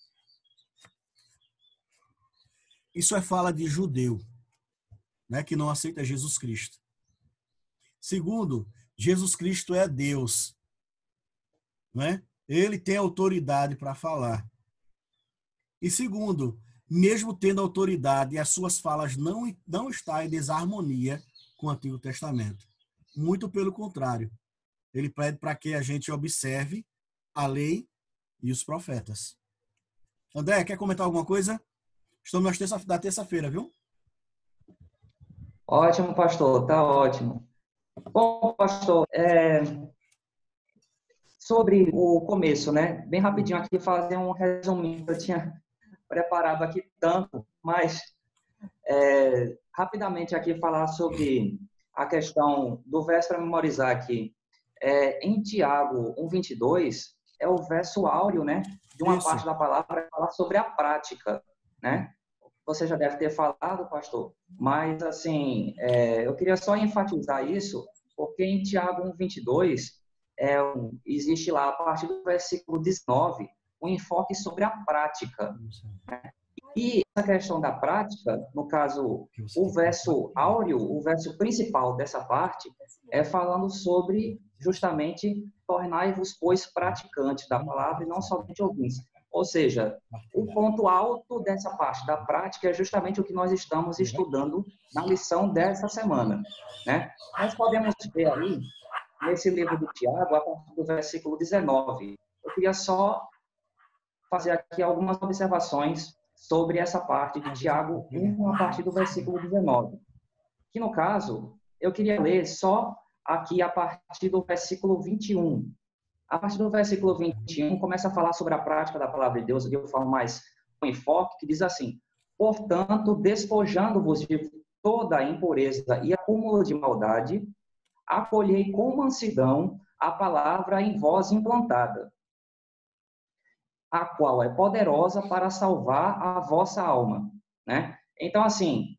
Isso é fala de judeu, né, que não aceita Jesus Cristo. Segundo, Jesus Cristo é Deus, né? Ele tem autoridade para falar. E segundo, mesmo tendo autoridade, as suas falas não, não estão em desarmonia com o Antigo Testamento. Muito pelo contrário. Ele pede para que a gente observe a lei e os profetas. André, quer comentar alguma coisa? Estamos na terça, da terça-feira, viu? Ótimo, pastor. Tá ótimo. Bom, pastor, é... sobre o começo, né? Bem rapidinho aqui, fazer um resuminho. Eu tinha preparado aqui tanto, mas é... rapidamente aqui falar sobre a questão do verso para memorizar aqui. É, em Tiago um, vinte e dois, é o verso áureo, né? De uma Isso. parte da palavra, falar sobre a prática, né? Você já deve ter falado, pastor, mas, assim, é, eu queria só enfatizar isso, porque em Tiago um, vinte e dois, é, um, existe lá, a partir do versículo dezenove, um enfoque sobre a prática, né? E essa questão da prática, no caso, o verso áureo, o verso principal dessa parte, é falando sobre, justamente, tornai-vos, pois, praticantes da palavra e não somente ouvintes. Ou seja, o ponto alto dessa parte da prática é justamente o que nós estamos estudando na lição dessa semana, né? Nós podemos ver aí, nesse livro do Tiago, a partir do versículo dezenove. Eu queria só fazer aqui algumas observações sobre essa parte de Tiago um, a partir do versículo dezenove. Que, no caso, eu queria ler só aqui a partir do versículo vinte e um. A partir do versículo vinte e um, começa a falar sobre a prática da palavra de Deus, de uma forma mais com enfoque, que diz assim: portanto, despojando-vos de toda a impureza e acúmulo de maldade, acolhei com mansidão a palavra em vós implantada, a qual é poderosa para salvar a vossa alma, né? Então, assim,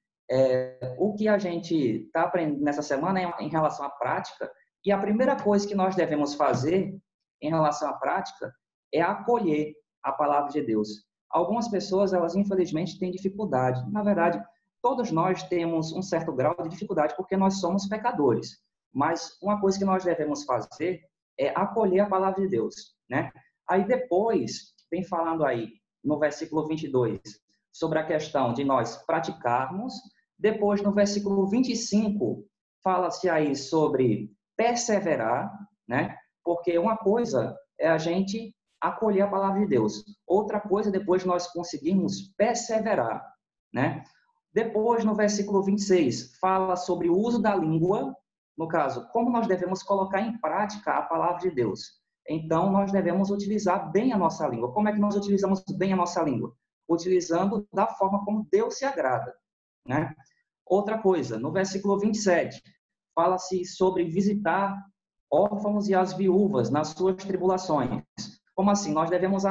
é, o que a gente está aprendendo nessa semana é em relação à prática, e a primeira coisa que nós devemos fazer em relação à prática é acolher a palavra de Deus. Algumas pessoas, elas infelizmente têm dificuldade. Na verdade, todos nós temos um certo grau de dificuldade porque nós somos pecadores. Mas uma coisa que nós devemos fazer é acolher a palavra de Deus, né? Aí depois, vem falando aí no versículo vinte e dois sobre a questão de nós praticarmos. Depois, no versículo vinte e cinco, fala-se aí sobre perseverar, né? Porque uma coisa é a gente acolher a palavra de Deus. Outra coisa, depois nós conseguirmos perseverar, né? Depois, no versículo vinte e seis, fala sobre o uso da língua. No caso, como nós devemos colocar em prática a palavra de Deus. Então, nós devemos utilizar bem a nossa língua. Como é que nós utilizamos bem a nossa língua? Utilizando da forma como Deus se agrada, né? Outra coisa, no versículo vinte e sete, fala-se sobre visitar órfãos e as viúvas nas suas tribulações. Como assim? Nós devemos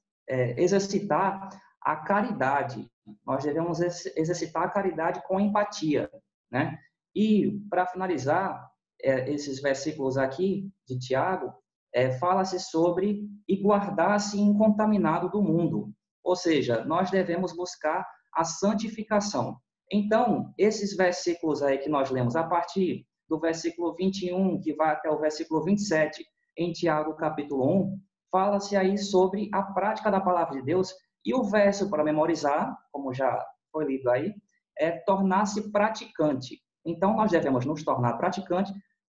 é, exercitar a caridade. Nós devemos exercitar a caridade com empatia, né? E, para finalizar, é, esses versículos aqui de Tiago, é, fala-se sobre e guardar-se incontaminado do mundo. Ou seja, nós devemos buscar a santificação. Então, esses versículos aí que nós lemos, a partir do versículo vinte e um, que vai até o versículo vinte e sete, em Tiago capítulo um, fala-se aí sobre a prática da palavra de Deus, e o verso para memorizar, como já foi lido aí, é tornar-se praticante. Então, nós devemos nos tornar praticante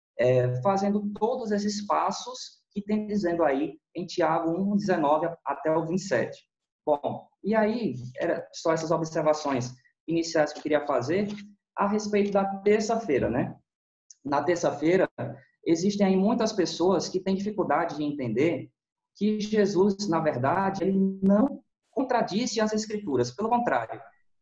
é, fazendo todos esses passos que tem dizendo aí em Tiago um, dezenove até o vinte e sete. Bom, e aí, era só essas observações iniciais que eu queria fazer a respeito da terça-feira, né? Na terça-feira, existem aí muitas pessoas que têm dificuldade de entender que Jesus, na verdade, ele não contradisse as Escrituras. Pelo contrário,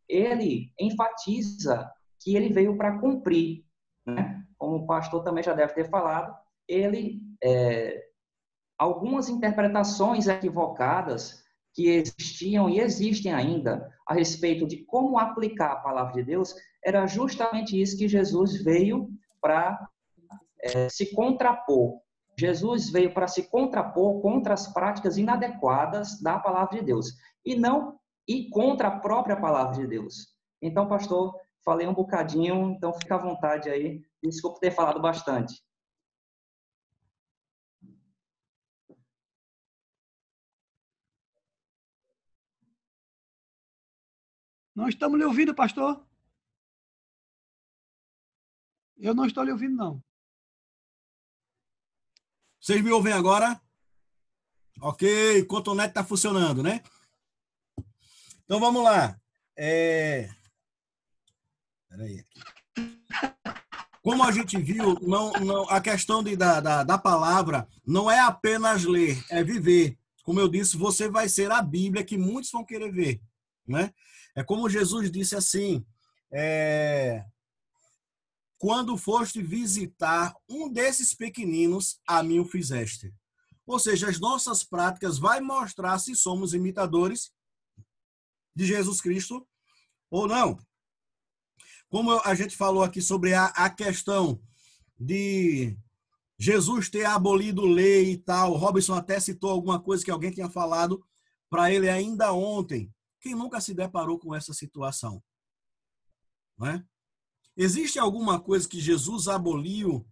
ele enfatiza que ele veio para cumprir, né? Como o pastor também já deve ter falado, ele, é, algumas interpretações equivocadas que existiam e existem ainda a respeito de como aplicar a palavra de Deus, era justamente isso que Jesus veio para é, se contrapor. Jesus veio para se contrapor contra as práticas inadequadas da palavra de Deus, e não ir contra a própria palavra de Deus. Então, pastor, falei um bocadinho, então fica à vontade aí. Desculpa ter falado bastante. Não estamos lhe ouvindo, pastor? Eu não estou lhe ouvindo, não. Vocês me ouvem agora? Ok, o cotonete está funcionando, né? Então, vamos lá. É... Peraí. Como a gente viu, não, não, a questão de, da, da, da palavra não é apenas ler, é viver. Como eu disse, você vai ser a Bíblia que muitos vão querer ver, né? É como Jesus disse assim, é... quando foste visitar um desses pequeninos, a mim o fizeste. Ou seja, as nossas práticas vai mostrar se somos imitadores de Jesus Cristo ou não. Como a gente falou aqui sobre a, a questão de Jesus ter abolido lei e tal, Robinson até citou alguma coisa que alguém tinha falado para ele ainda ontem. Quem nunca se deparou com essa situação? Não é? Existe alguma coisa que Jesus aboliu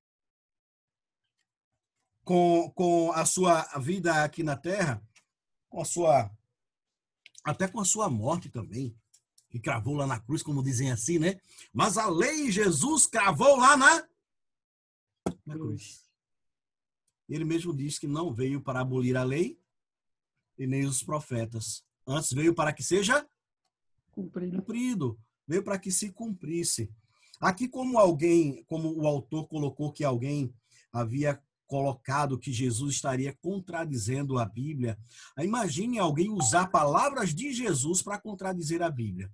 com, com a sua vida aqui na Terra? Com a sua, até com a sua morte também, que cravou lá na cruz, como dizem assim, né? Mas a lei Jesus cravou lá na, na cruz. Ele mesmo diz que não veio para abolir a lei e nem os profetas. Antes veio para que seja Cumprido. cumprido. Veio para que se cumprisse. Aqui, como alguém, como o autor colocou que alguém havia colocado que Jesus estaria contradizendo a Bíblia, imagine alguém usar palavras de Jesus para contradizer a Bíblia.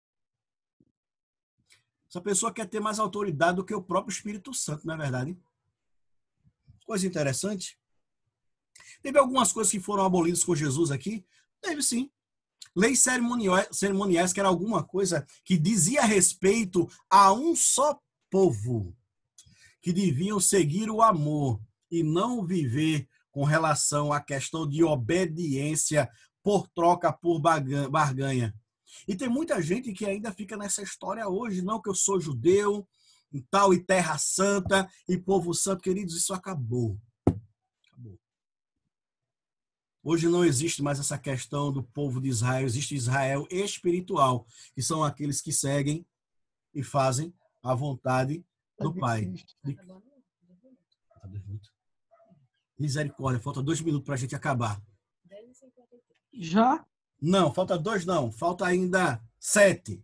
Essa pessoa quer ter mais autoridade do que o próprio Espírito Santo, não é verdade? Coisa interessante. Teve algumas coisas que foram abolidas com Jesus aqui? Teve sim. Leis cerimoniais, que era alguma coisa que dizia respeito a um só povo, que deviam seguir o amor e não viver com relação à questão de obediência por troca, por barganha. E tem muita gente que ainda fica nessa história hoje, não que eu sou judeu, e tal, e terra santa, e povo santo. Queridos, isso acabou. Acabou. Hoje não existe mais essa questão do povo de Israel, existe Israel espiritual, que são aqueles que seguem e fazem a vontade do Pai. Misericórdia, falta dois minutos para a gente acabar. Já? Não, falta dois não, falta ainda sete.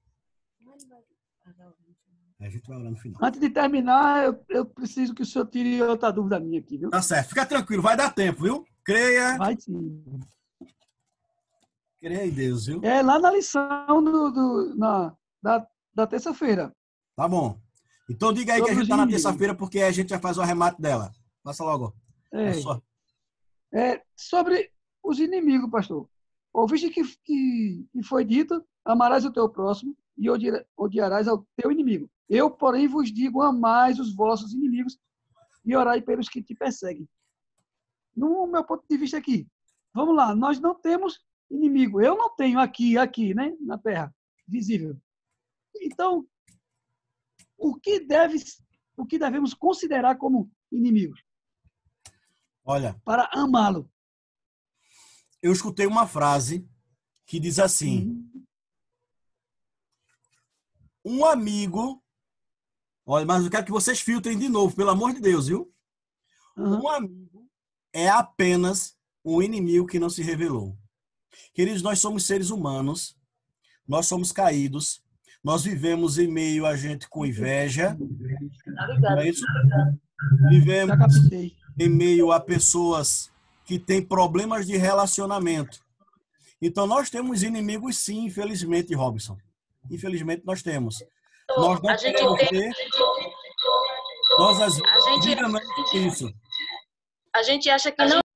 A gente vai orar no final. Antes de terminar, eu, eu preciso que o senhor tire outra dúvida minha aqui, viu? Tá certo, fica tranquilo, vai dar tempo, viu? Creia. Vai sim. Creia em Deus, viu? É lá na lição do, do, na, da, da terça-feira. Tá bom. Então diga aí que a gente tá na terça-feira, porque a gente já faz o arremate dela. Passa logo. É, É só. é, sobre os inimigos, pastor. Ouviste que, que, que foi dito, amarás o teu próximo e odiarás ao teu inimigo. Eu, porém, vos digo, amais os vossos inimigos e orai pelos que te perseguem. No meu ponto de vista aqui, vamos lá, nós não temos inimigo. Eu não tenho aqui, aqui, né, na Terra, visível. Então, o que, deve, o que devemos considerar como inimigos? Olha, para amá-lo. Eu escutei uma frase que diz assim: um amigo, olha, mas eu quero que vocês filtrem de novo, pelo amor de Deus, viu? Uhum. Um amigo é apenas um inimigo que não se revelou. Queridos, nós somos seres humanos, nós somos caídos, nós vivemos em meio a gente com inveja, não é isso? Vivemos em meio a pessoas que têm problemas de relacionamento. Então, nós temos inimigos, sim, infelizmente, Robson. Infelizmente, nós temos. Nós não a gente queremos tem... ter... Nós, às vezes, a gente... digamos isso. A gente acha que não...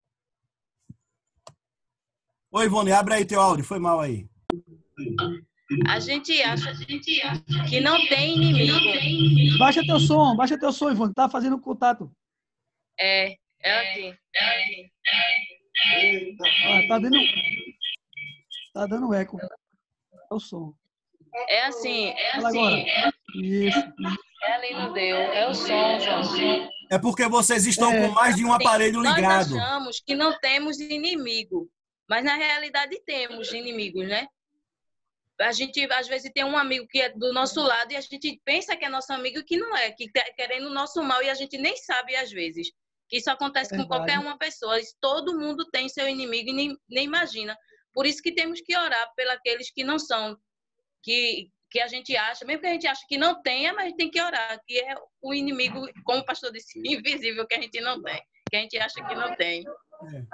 Oi, Ivone, abre aí teu áudio. Foi mal aí. A gente acha que não tem inimigo. Baixa teu som, baixa teu som, Ivone. Tá fazendo contato. É, é aqui. É aqui. Ah, tá dando... Tá dando eco. É o som. É assim, é Fala assim. agora. É, Isso. é ali não deu. É o som, João. É porque vocês estão É. com mais de um aparelho ligado. Nós achamos que não temos inimigo, mas na realidade temos inimigos, né? A gente, às vezes, tem um amigo que é do nosso lado e a gente pensa que é nosso amigo e que não é, que tá querendo o nosso mal e a gente nem sabe, às vezes. Que isso acontece Verdade. com qualquer uma pessoa. Todo mundo tem seu inimigo e nem, nem imagina. Por isso que temos que orar pelos que não são, que, que a gente acha, mesmo que a gente acha que não tenha, mas a gente tem que orar, que é o inimigo, como o pastor disse, invisível, que a gente não tem, que a gente acha que não tem. É.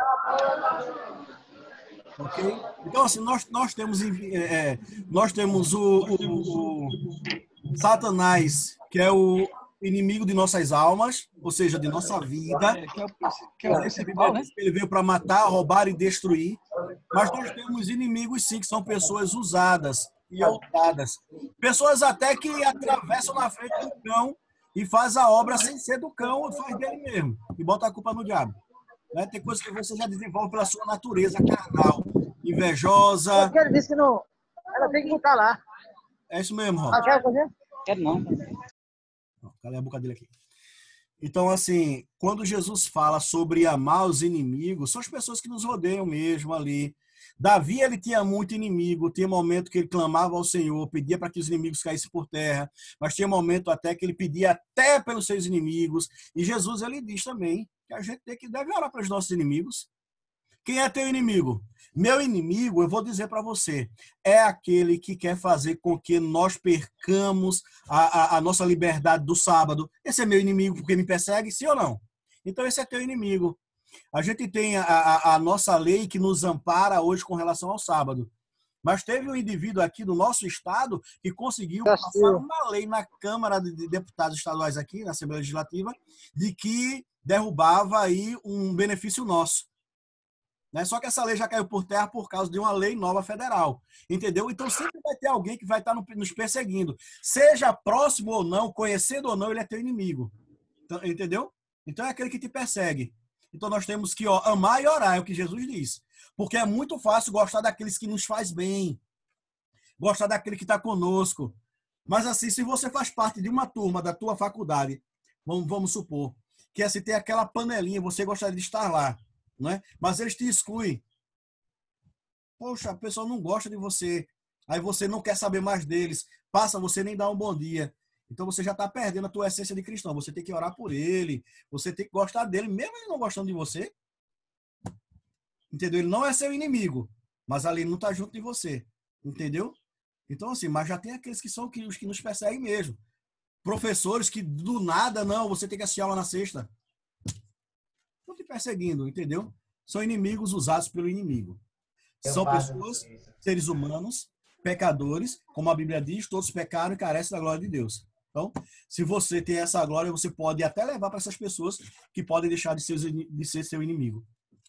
Ok? Então, assim, nós, nós temos, é, nós temos o, o, o Satanás, que é o inimigo de nossas almas, ou seja, de nossa vida. É, que é o, que é o principal, né? Ele veio para matar, roubar e destruir. Mas nós temos inimigos, sim, que são pessoas usadas e ousadas. Pessoas até que atravessam na frente do cão e faz a obra sem ser do cão, e faz dele mesmo. E bota a culpa no diabo. Né? Tem coisas que você já desenvolve pela sua natureza carnal. Invejosa. Porque ele disse que não. Ela tem que botar lá. É isso mesmo, Rob. Ah, quer fazer? Quero não. Calei a boca dele aqui. Então, assim, quando Jesus fala sobre amar os inimigos, são as pessoas que nos rodeiam mesmo ali. Davi, ele tinha muito inimigo, tinha momento que ele clamava ao Senhor, pedia para que os inimigos caíssem por terra, mas tinha momento até que ele pedia até pelos seus inimigos. E Jesus, ele diz também que a gente tem que deve orar para os nossos inimigos. Quem é teu inimigo? Meu inimigo, eu vou dizer para você, é aquele que quer fazer com que nós percamos a, a, a nossa liberdade do sábado. Esse é meu inimigo porque me persegue, sim ou não? Então esse é teu inimigo. A gente tem a, a, a nossa lei que nos ampara hoje com relação ao sábado. Mas teve um indivíduo aqui do nosso estado que conseguiu passar uma lei na Câmara de Deputados Estaduais aqui, na Assembleia Legislativa, de que derrubava aí um benefício nosso. Né? Só que essa lei já caiu por terra por causa de uma lei nova federal. Entendeu? Então sempre vai ter alguém que vai estar nos perseguindo. Seja próximo ou não, conhecendo ou não, ele é teu inimigo. Então, entendeu? Então é aquele que te persegue. Então nós temos que ó, amar e orar, é o que Jesus diz. Porque é muito fácil gostar daqueles que nos faz bem. Gostar daquele que está conosco. Mas assim, se você faz parte de uma turma da tua faculdade, vamos, vamos supor, que assim tem aquela panelinha, você gostaria de estar lá, né? Mas eles te excluem. Poxa, a pessoa não gosta de você. Aí você não quer saber mais deles. Passa, você nem dá um bom dia. Então você já está perdendo a tua essência de cristão. Você tem que orar por ele. Você tem que gostar dele, mesmo ele não gostando de você. Entendeu? Ele não é seu inimigo. Mas ali ele não está junto de você. Entendeu? Então assim, mas já tem aqueles que são os que nos perseguem mesmo. Professores que do nada, não, você tem que assistir aula na sexta. Estão te perseguindo, entendeu? São inimigos usados pelo inimigo. São pessoas, seres humanos, pecadores, como a Bíblia diz, todos pecaram e carecem da glória de Deus. Então, se você tem essa glória, você pode até levar para essas pessoas que podem deixar de ser, de ser seu inimigo.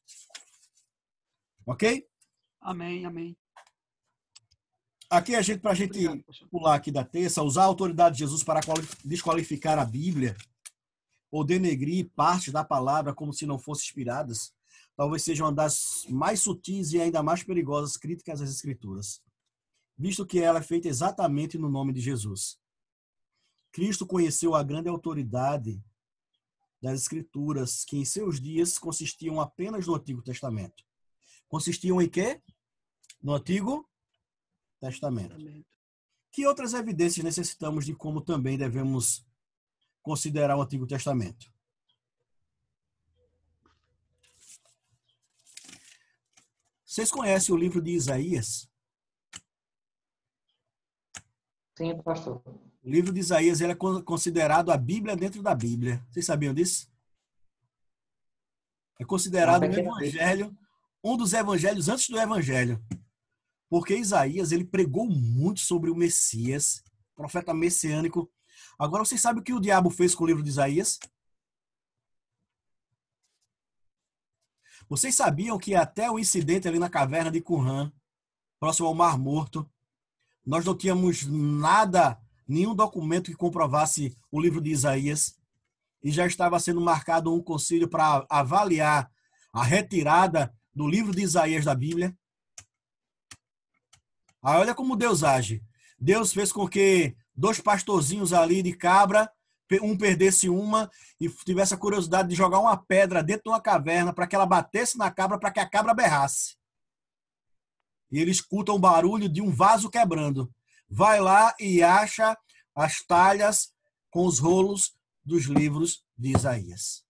Ok? Amém, amém. Aqui a gente, para a gente Obrigado, pular aqui da terça, usar a autoridade de Jesus para desqualificar a Bíblia ou denegrir partes da palavra como se não fossem inspiradas, talvez seja uma das mais sutis e ainda mais perigosas críticas às Escrituras, visto que ela é feita exatamente no nome de Jesus. Cristo conheceu a grande autoridade das Escrituras, que em seus dias consistiam apenas no Antigo Testamento. Consistiam em quê? No Antigo Testamento. Que outras evidências necessitamos de como também devemos considerar o Antigo Testamento? Vocês conhecem o livro de Isaías? Sim, pastor. O livro de Isaías ele é considerado a Bíblia dentro da Bíblia. Vocês sabiam disso? É considerado um evangelho, um dos evangelhos antes do evangelho. Porque Isaías ele pregou muito sobre o Messias, profeta messiânico. Agora, vocês sabem o que o diabo fez com o livro de Isaías? Vocês sabiam que até o incidente ali na caverna de Qumran, próximo ao Mar Morto, nós não tínhamos nada, nenhum documento que comprovasse o livro de Isaías, e já estava sendo marcado um concílio para avaliar a retirada do livro de Isaías da Bíblia. Aí olha como Deus age. Deus fez com que dois pastorzinhos ali de cabra, um perdesse uma e tivesse a curiosidade de jogar uma pedra dentro de uma caverna para que ela batesse na cabra, para que a cabra berrasse. E ele escuta um barulho de um vaso quebrando. Vai lá e acha as talhas com os rolos dos livros de Isaías.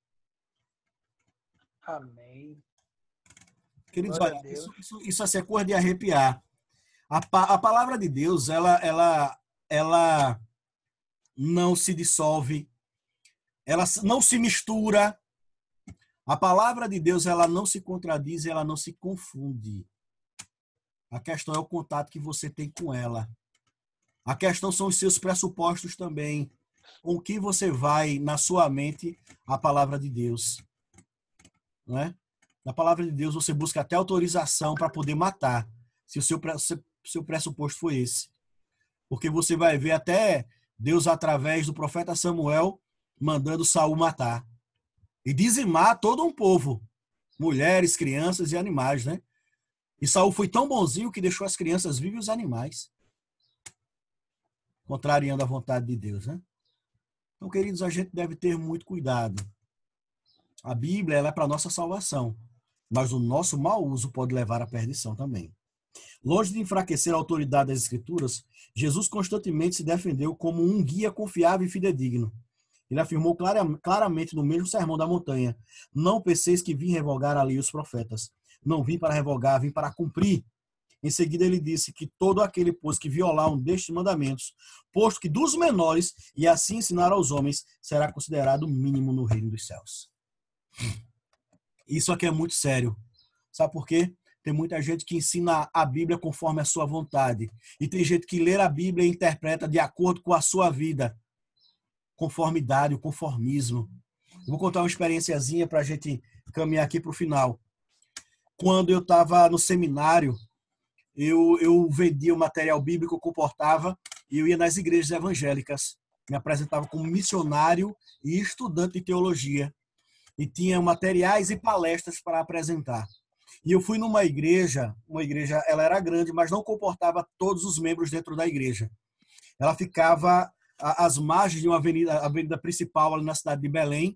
Amém. Queridos, olha, isso, isso, isso assim, é cor de arrepiar. A, a palavra de Deus, ela, ela, ela não se dissolve, ela não se mistura. A palavra de Deus, ela não se contradiz, ela não se confunde. A questão é o contato que você tem com ela. A questão são os seus pressupostos também. Com o que você vai na sua mente a palavra de Deus. Não é? Na palavra de Deus você busca até autorização para poder matar, se o seu, seu pressuposto for esse. Porque você vai ver até Deus, através do profeta Samuel, mandando Saul matar. E dizimar todo um povo. Mulheres, crianças e animais, né? E Saul foi tão bonzinho que deixou as crianças vivas e os animais. Contrariando a vontade de Deus, né? Então, queridos, a gente deve ter muito cuidado. A Bíblia ela é para a nossa salvação. Mas o nosso mau uso pode levar à perdição também. Longe de enfraquecer a autoridade das Escrituras, Jesus constantemente se defendeu como um guia confiável e fidedigno. Ele afirmou claramente no mesmo Sermão da Montanha: não penseis que vim revogar a lei e os profetas. não vim para revogar, vim para cumprir. Em seguida ele disse que todo aquele, pois, que violar um destes mandamentos, posto que dos menores, e assim ensinar aos homens, será considerado mínimo no reino dos céus. Isso aqui é muito sério. Sabe por quê? Tem muita gente que ensina a Bíblia conforme a sua vontade. E tem gente que lê a Bíblia e interpreta de acordo com a sua vida. Conformidade, o conformismo. Eu vou contar uma experiênciazinha para a gente caminhar aqui para o final. Quando eu estava no seminário, eu, eu vendia o material bíblico, comportava, e eu ia nas igrejas evangélicas. Me apresentava como missionário e estudante de teologia. E tinha materiais e palestras para apresentar. E eu fui numa igreja, uma igreja, ela era grande, mas não comportava todos os membros dentro da igreja. Ela ficava às margens de uma avenida, a avenida principal ali na cidade de Belém.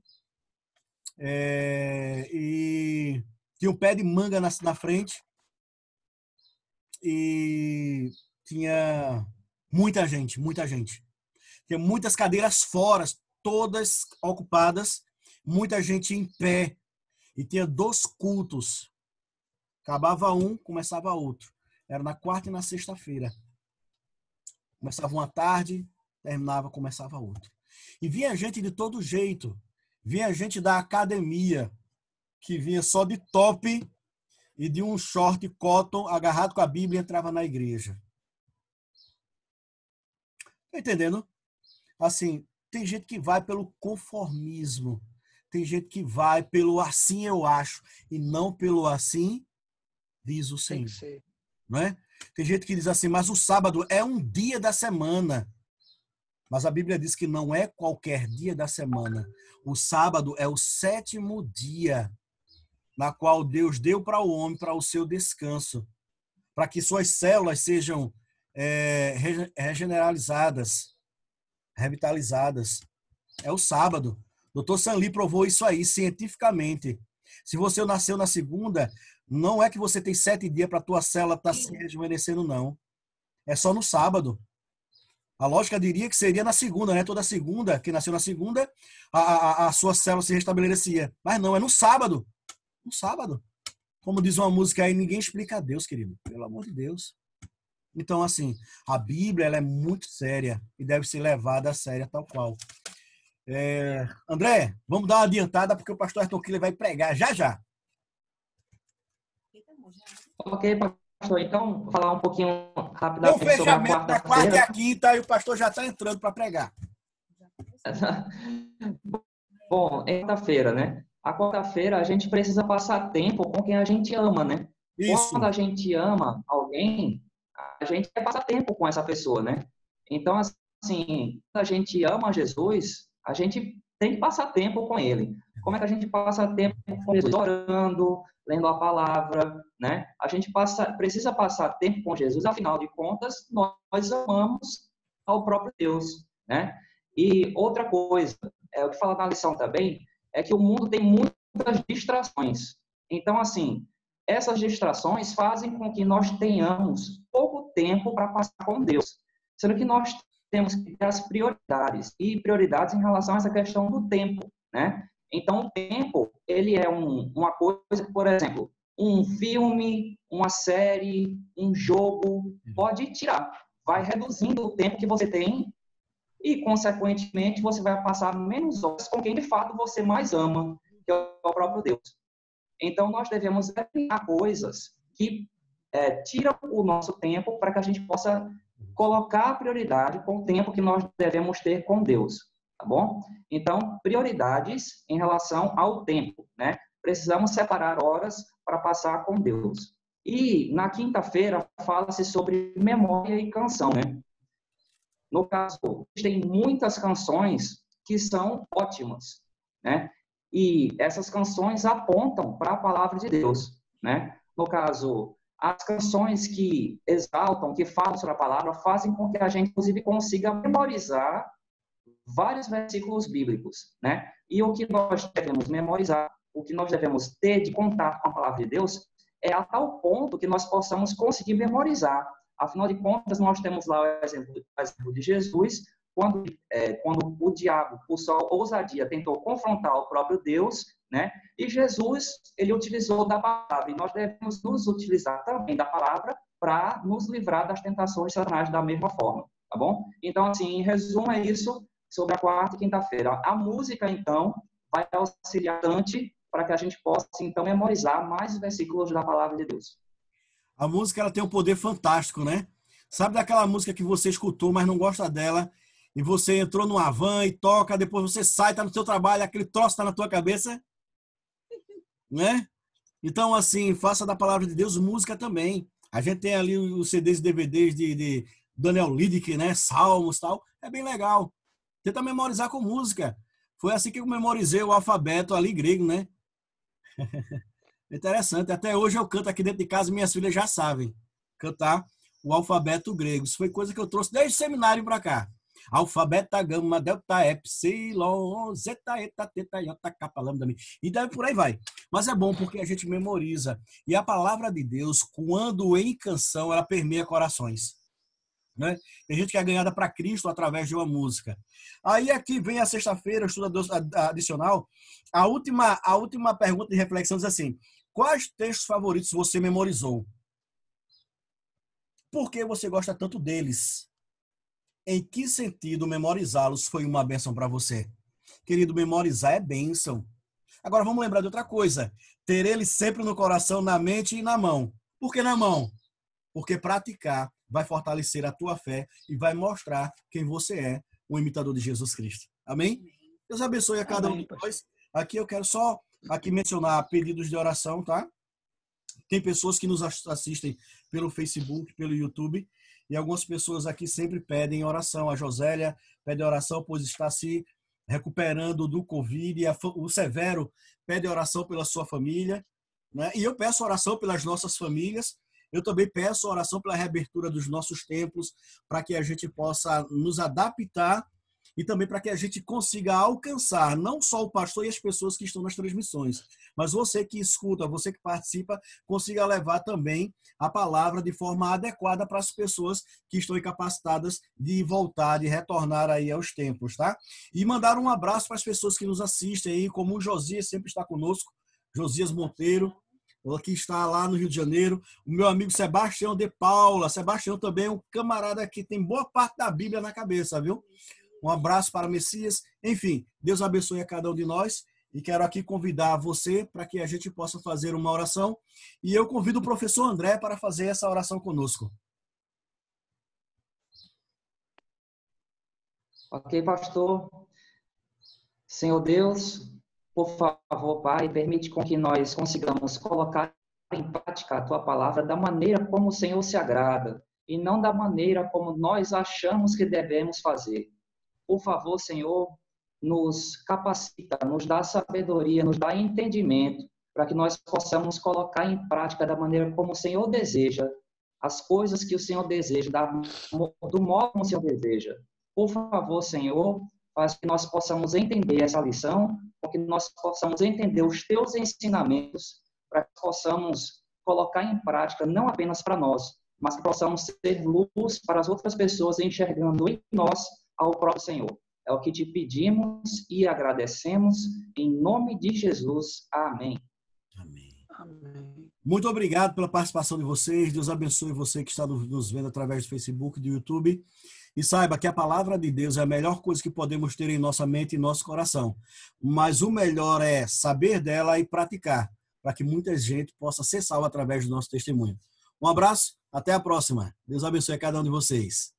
É, e tinha um pé de manga na, na frente. E tinha muita gente, muita gente. Tinha muitas cadeiras fora, todas ocupadas, muita gente em pé. E tinha dois cultos. Acabava um, começava outro. Era na quarta e na sexta-feira. Começava uma tarde, terminava, começava outro. E vinha gente de todo jeito. Vinha gente da academia, que vinha só de top e de um short cotton agarrado com a Bíblia e entrava na igreja. Tá entendendo? Assim, tem gente que vai pelo conformismo. Tem gente que vai pelo assim eu acho e não pelo assim diz o Senhor. Não é? Tem gente que diz assim, mas o sábado é um dia da semana. Mas a Bíblia diz que não é qualquer dia da semana. O sábado é o sétimo dia na qual Deus deu para o homem para o seu descanso, para que suas células sejam é, regeneralizadas, revitalizadas. É o sábado. doutor Sanli provou isso aí cientificamente. Se você nasceu na segunda, não é que você tem sete dias para a tua célula estar tá se rejuvenescendo, não. É só no sábado. A lógica diria que seria na segunda, né? Toda segunda, quem nasceu na segunda, a, a, a sua célula se restabelecia. Mas não, é no sábado. No sábado. Como diz uma música aí, ninguém explica a Deus, querido. Pelo amor de Deus. Então, assim, a Bíblia ela é muito séria e deve ser levada a séria tal qual. É... André, vamos dar uma adiantada porque o pastor Ayrton Killer vai pregar já já. Ok, pastor. Então, vou falar um pouquinho rapidamente Tem um sobre a fechamento da quarta e a quinta e o pastor já está entrando para pregar. Bom, é quarta-feira, né? A quarta-feira a gente precisa passar tempo com quem a gente ama, né? Isso. Quando a gente ama alguém, a gente quer passar tempo com essa pessoa, né? Então, assim, quando a gente ama Jesus, a gente tem que passar tempo com ele. Como é que a gente passa tempo com Jesus? Orando, lendo a palavra, né? A gente passa, precisa passar tempo com Jesus, afinal de contas, nós amamos ao próprio Deus, né? E outra coisa, é o que fala na lição também, é que o mundo tem muitas distrações. Então, assim, essas distrações fazem com que nós tenhamos pouco tempo para passar com Deus, sendo que nós temos que ter as prioridades, e prioridades em relação a essa questão do tempo, né? Então, o tempo, ele é um, uma coisa, por exemplo, um filme, uma série, um jogo, pode tirar, vai reduzindo o tempo que você tem e, consequentemente, você vai passar menos horas com quem, de fato, você mais ama, que é o próprio Deus. Então, nós devemos eliminar coisas que é, tiram o nosso tempo para que a gente possa colocar a prioridade com o tempo que nós devemos ter com Deus, tá bom? Então, prioridades em relação ao tempo, né? Precisamos separar horas para passar com Deus. E, na quinta-feira, fala-se sobre memória e canção, né? No caso, tem muitas canções que são ótimas, né? E essas canções apontam para a palavra de Deus, né? No caso, as canções que exaltam, que falam sobre a palavra, fazem com que a gente, inclusive, consiga memorizar vários versículos bíblicos, né? E o que nós devemos memorizar, o que nós devemos ter de contato com a palavra de Deus, é a tal ponto que nós possamos conseguir memorizar. Afinal de contas, nós temos lá o exemplo, o exemplo de Jesus, quando, é, quando o diabo, por sua ousadia, tentou confrontar o próprio Deus, né? E Jesus, ele utilizou da palavra, e nós devemos nos utilizar também da palavra para nos livrar das tentações de Satanás da mesma forma, tá bom? Então, assim, em resumo, é isso sobre a quarta e quinta-feira. A música, então, vai auxiliar bastante para que a gente possa, então, memorizar mais versículos da palavra de Deus. A música, ela tem um poder fantástico, né? Sabe daquela música que você escutou, mas não gosta dela, e você entrou numa van e toca, depois você sai, tá no seu trabalho, aquele troço está na tua cabeça, né? Então, assim, faça da palavra de Deus música também. A gente tem ali os C Ds e D V Ds de, de Daniel Lidick, né? Salmos e tal. É bem legal. Tenta memorizar com música. Foi assim que eu memorizei o alfabeto ali grego, né? Interessante. Até hoje eu canto aqui dentro de casa, minhas filhas já sabem cantar o alfabeto grego. Isso foi coisa que eu trouxe desde o seminário para cá. Alfabeta, gama, delta, epsilon, zeta, eta, teta, iota, kappa, lambda, mi. E daí por aí vai. Mas é bom porque a gente memoriza. E a palavra de Deus, quando em canção, ela permeia corações. Né? Tem gente que é ganhada para Cristo através de uma música. Aí aqui vem a sexta-feira, o estudo adicional. A última, a última pergunta de reflexão diz assim: quais textos favoritos você memorizou? Por que você gosta tanto deles? Em que sentido memorizá-los foi uma bênção para você? Querido, memorizar é bênção. Agora vamos lembrar de outra coisa. Ter ele sempre no coração, na mente e na mão. Por que na mão? Porque praticar vai fortalecer a tua fé e vai mostrar quem você é, um imitador de Jesus Cristo. Amém? Deus abençoe a cada um de nós. Aqui eu quero só aqui mencionar pedidos de oração, tá? Tem pessoas que nos assistem pelo Facebook, pelo YouTube, e algumas pessoas aqui sempre pedem oração. A Josélia pede oração, pois está se recuperando do Covid. E a, o Severo pede oração pela sua família, né? E eu peço oração pelas nossas famílias. Eu também peço oração pela reabertura dos nossos templos, para que a gente possa nos adaptar e também para que a gente consiga alcançar não só o pastor e as pessoas que estão nas transmissões, mas você que escuta, você que participa, consiga levar também a palavra de forma adequada para as pessoas que estão incapacitadas de voltar, de retornar aí aos templos, tá? E mandar um abraço para as pessoas que nos assistem aí, como o Josias sempre está conosco, Josias Monteiro, que está lá no Rio de Janeiro, o meu amigo Sebastião de Paula. Sebastião também é um camarada que tem boa parte da Bíblia na cabeça, viu? Um abraço para o Messias. Enfim, Deus abençoe a cada um de nós. E quero aqui convidar você para que a gente possa fazer uma oração. E eu convido o professor André para fazer essa oração conosco. Ok, pastor. Senhor Deus, por favor, Pai, permite com que nós consigamos colocar em prática a Tua palavra da maneira como o Senhor se agrada e não da maneira como nós achamos que devemos fazer. Por favor, Senhor, nos capacita, nos dá sabedoria, nos dá entendimento para que nós possamos colocar em prática da maneira como o Senhor deseja, as coisas que o Senhor deseja, do modo como o Senhor deseja. Por favor, Senhor, faz que nós possamos entender essa lição, para que nós possamos entender os Teus ensinamentos, para que possamos colocar em prática, não apenas para nós, mas que possamos ser luz para as outras pessoas, enxergando em nós ao próprio Senhor. É o que te pedimos e agradecemos, em nome de Jesus. Amém. Amém. Amém. Muito obrigado pela participação de vocês. Deus abençoe você que está nos vendo através do Facebook, do YouTube. E saiba que a palavra de Deus é a melhor coisa que podemos ter em nossa mente e nosso coração. Mas o melhor é saber dela e praticar, para que muita gente possa ser salva através do nosso testemunho. Um abraço, até a próxima. Deus abençoe a cada um de vocês.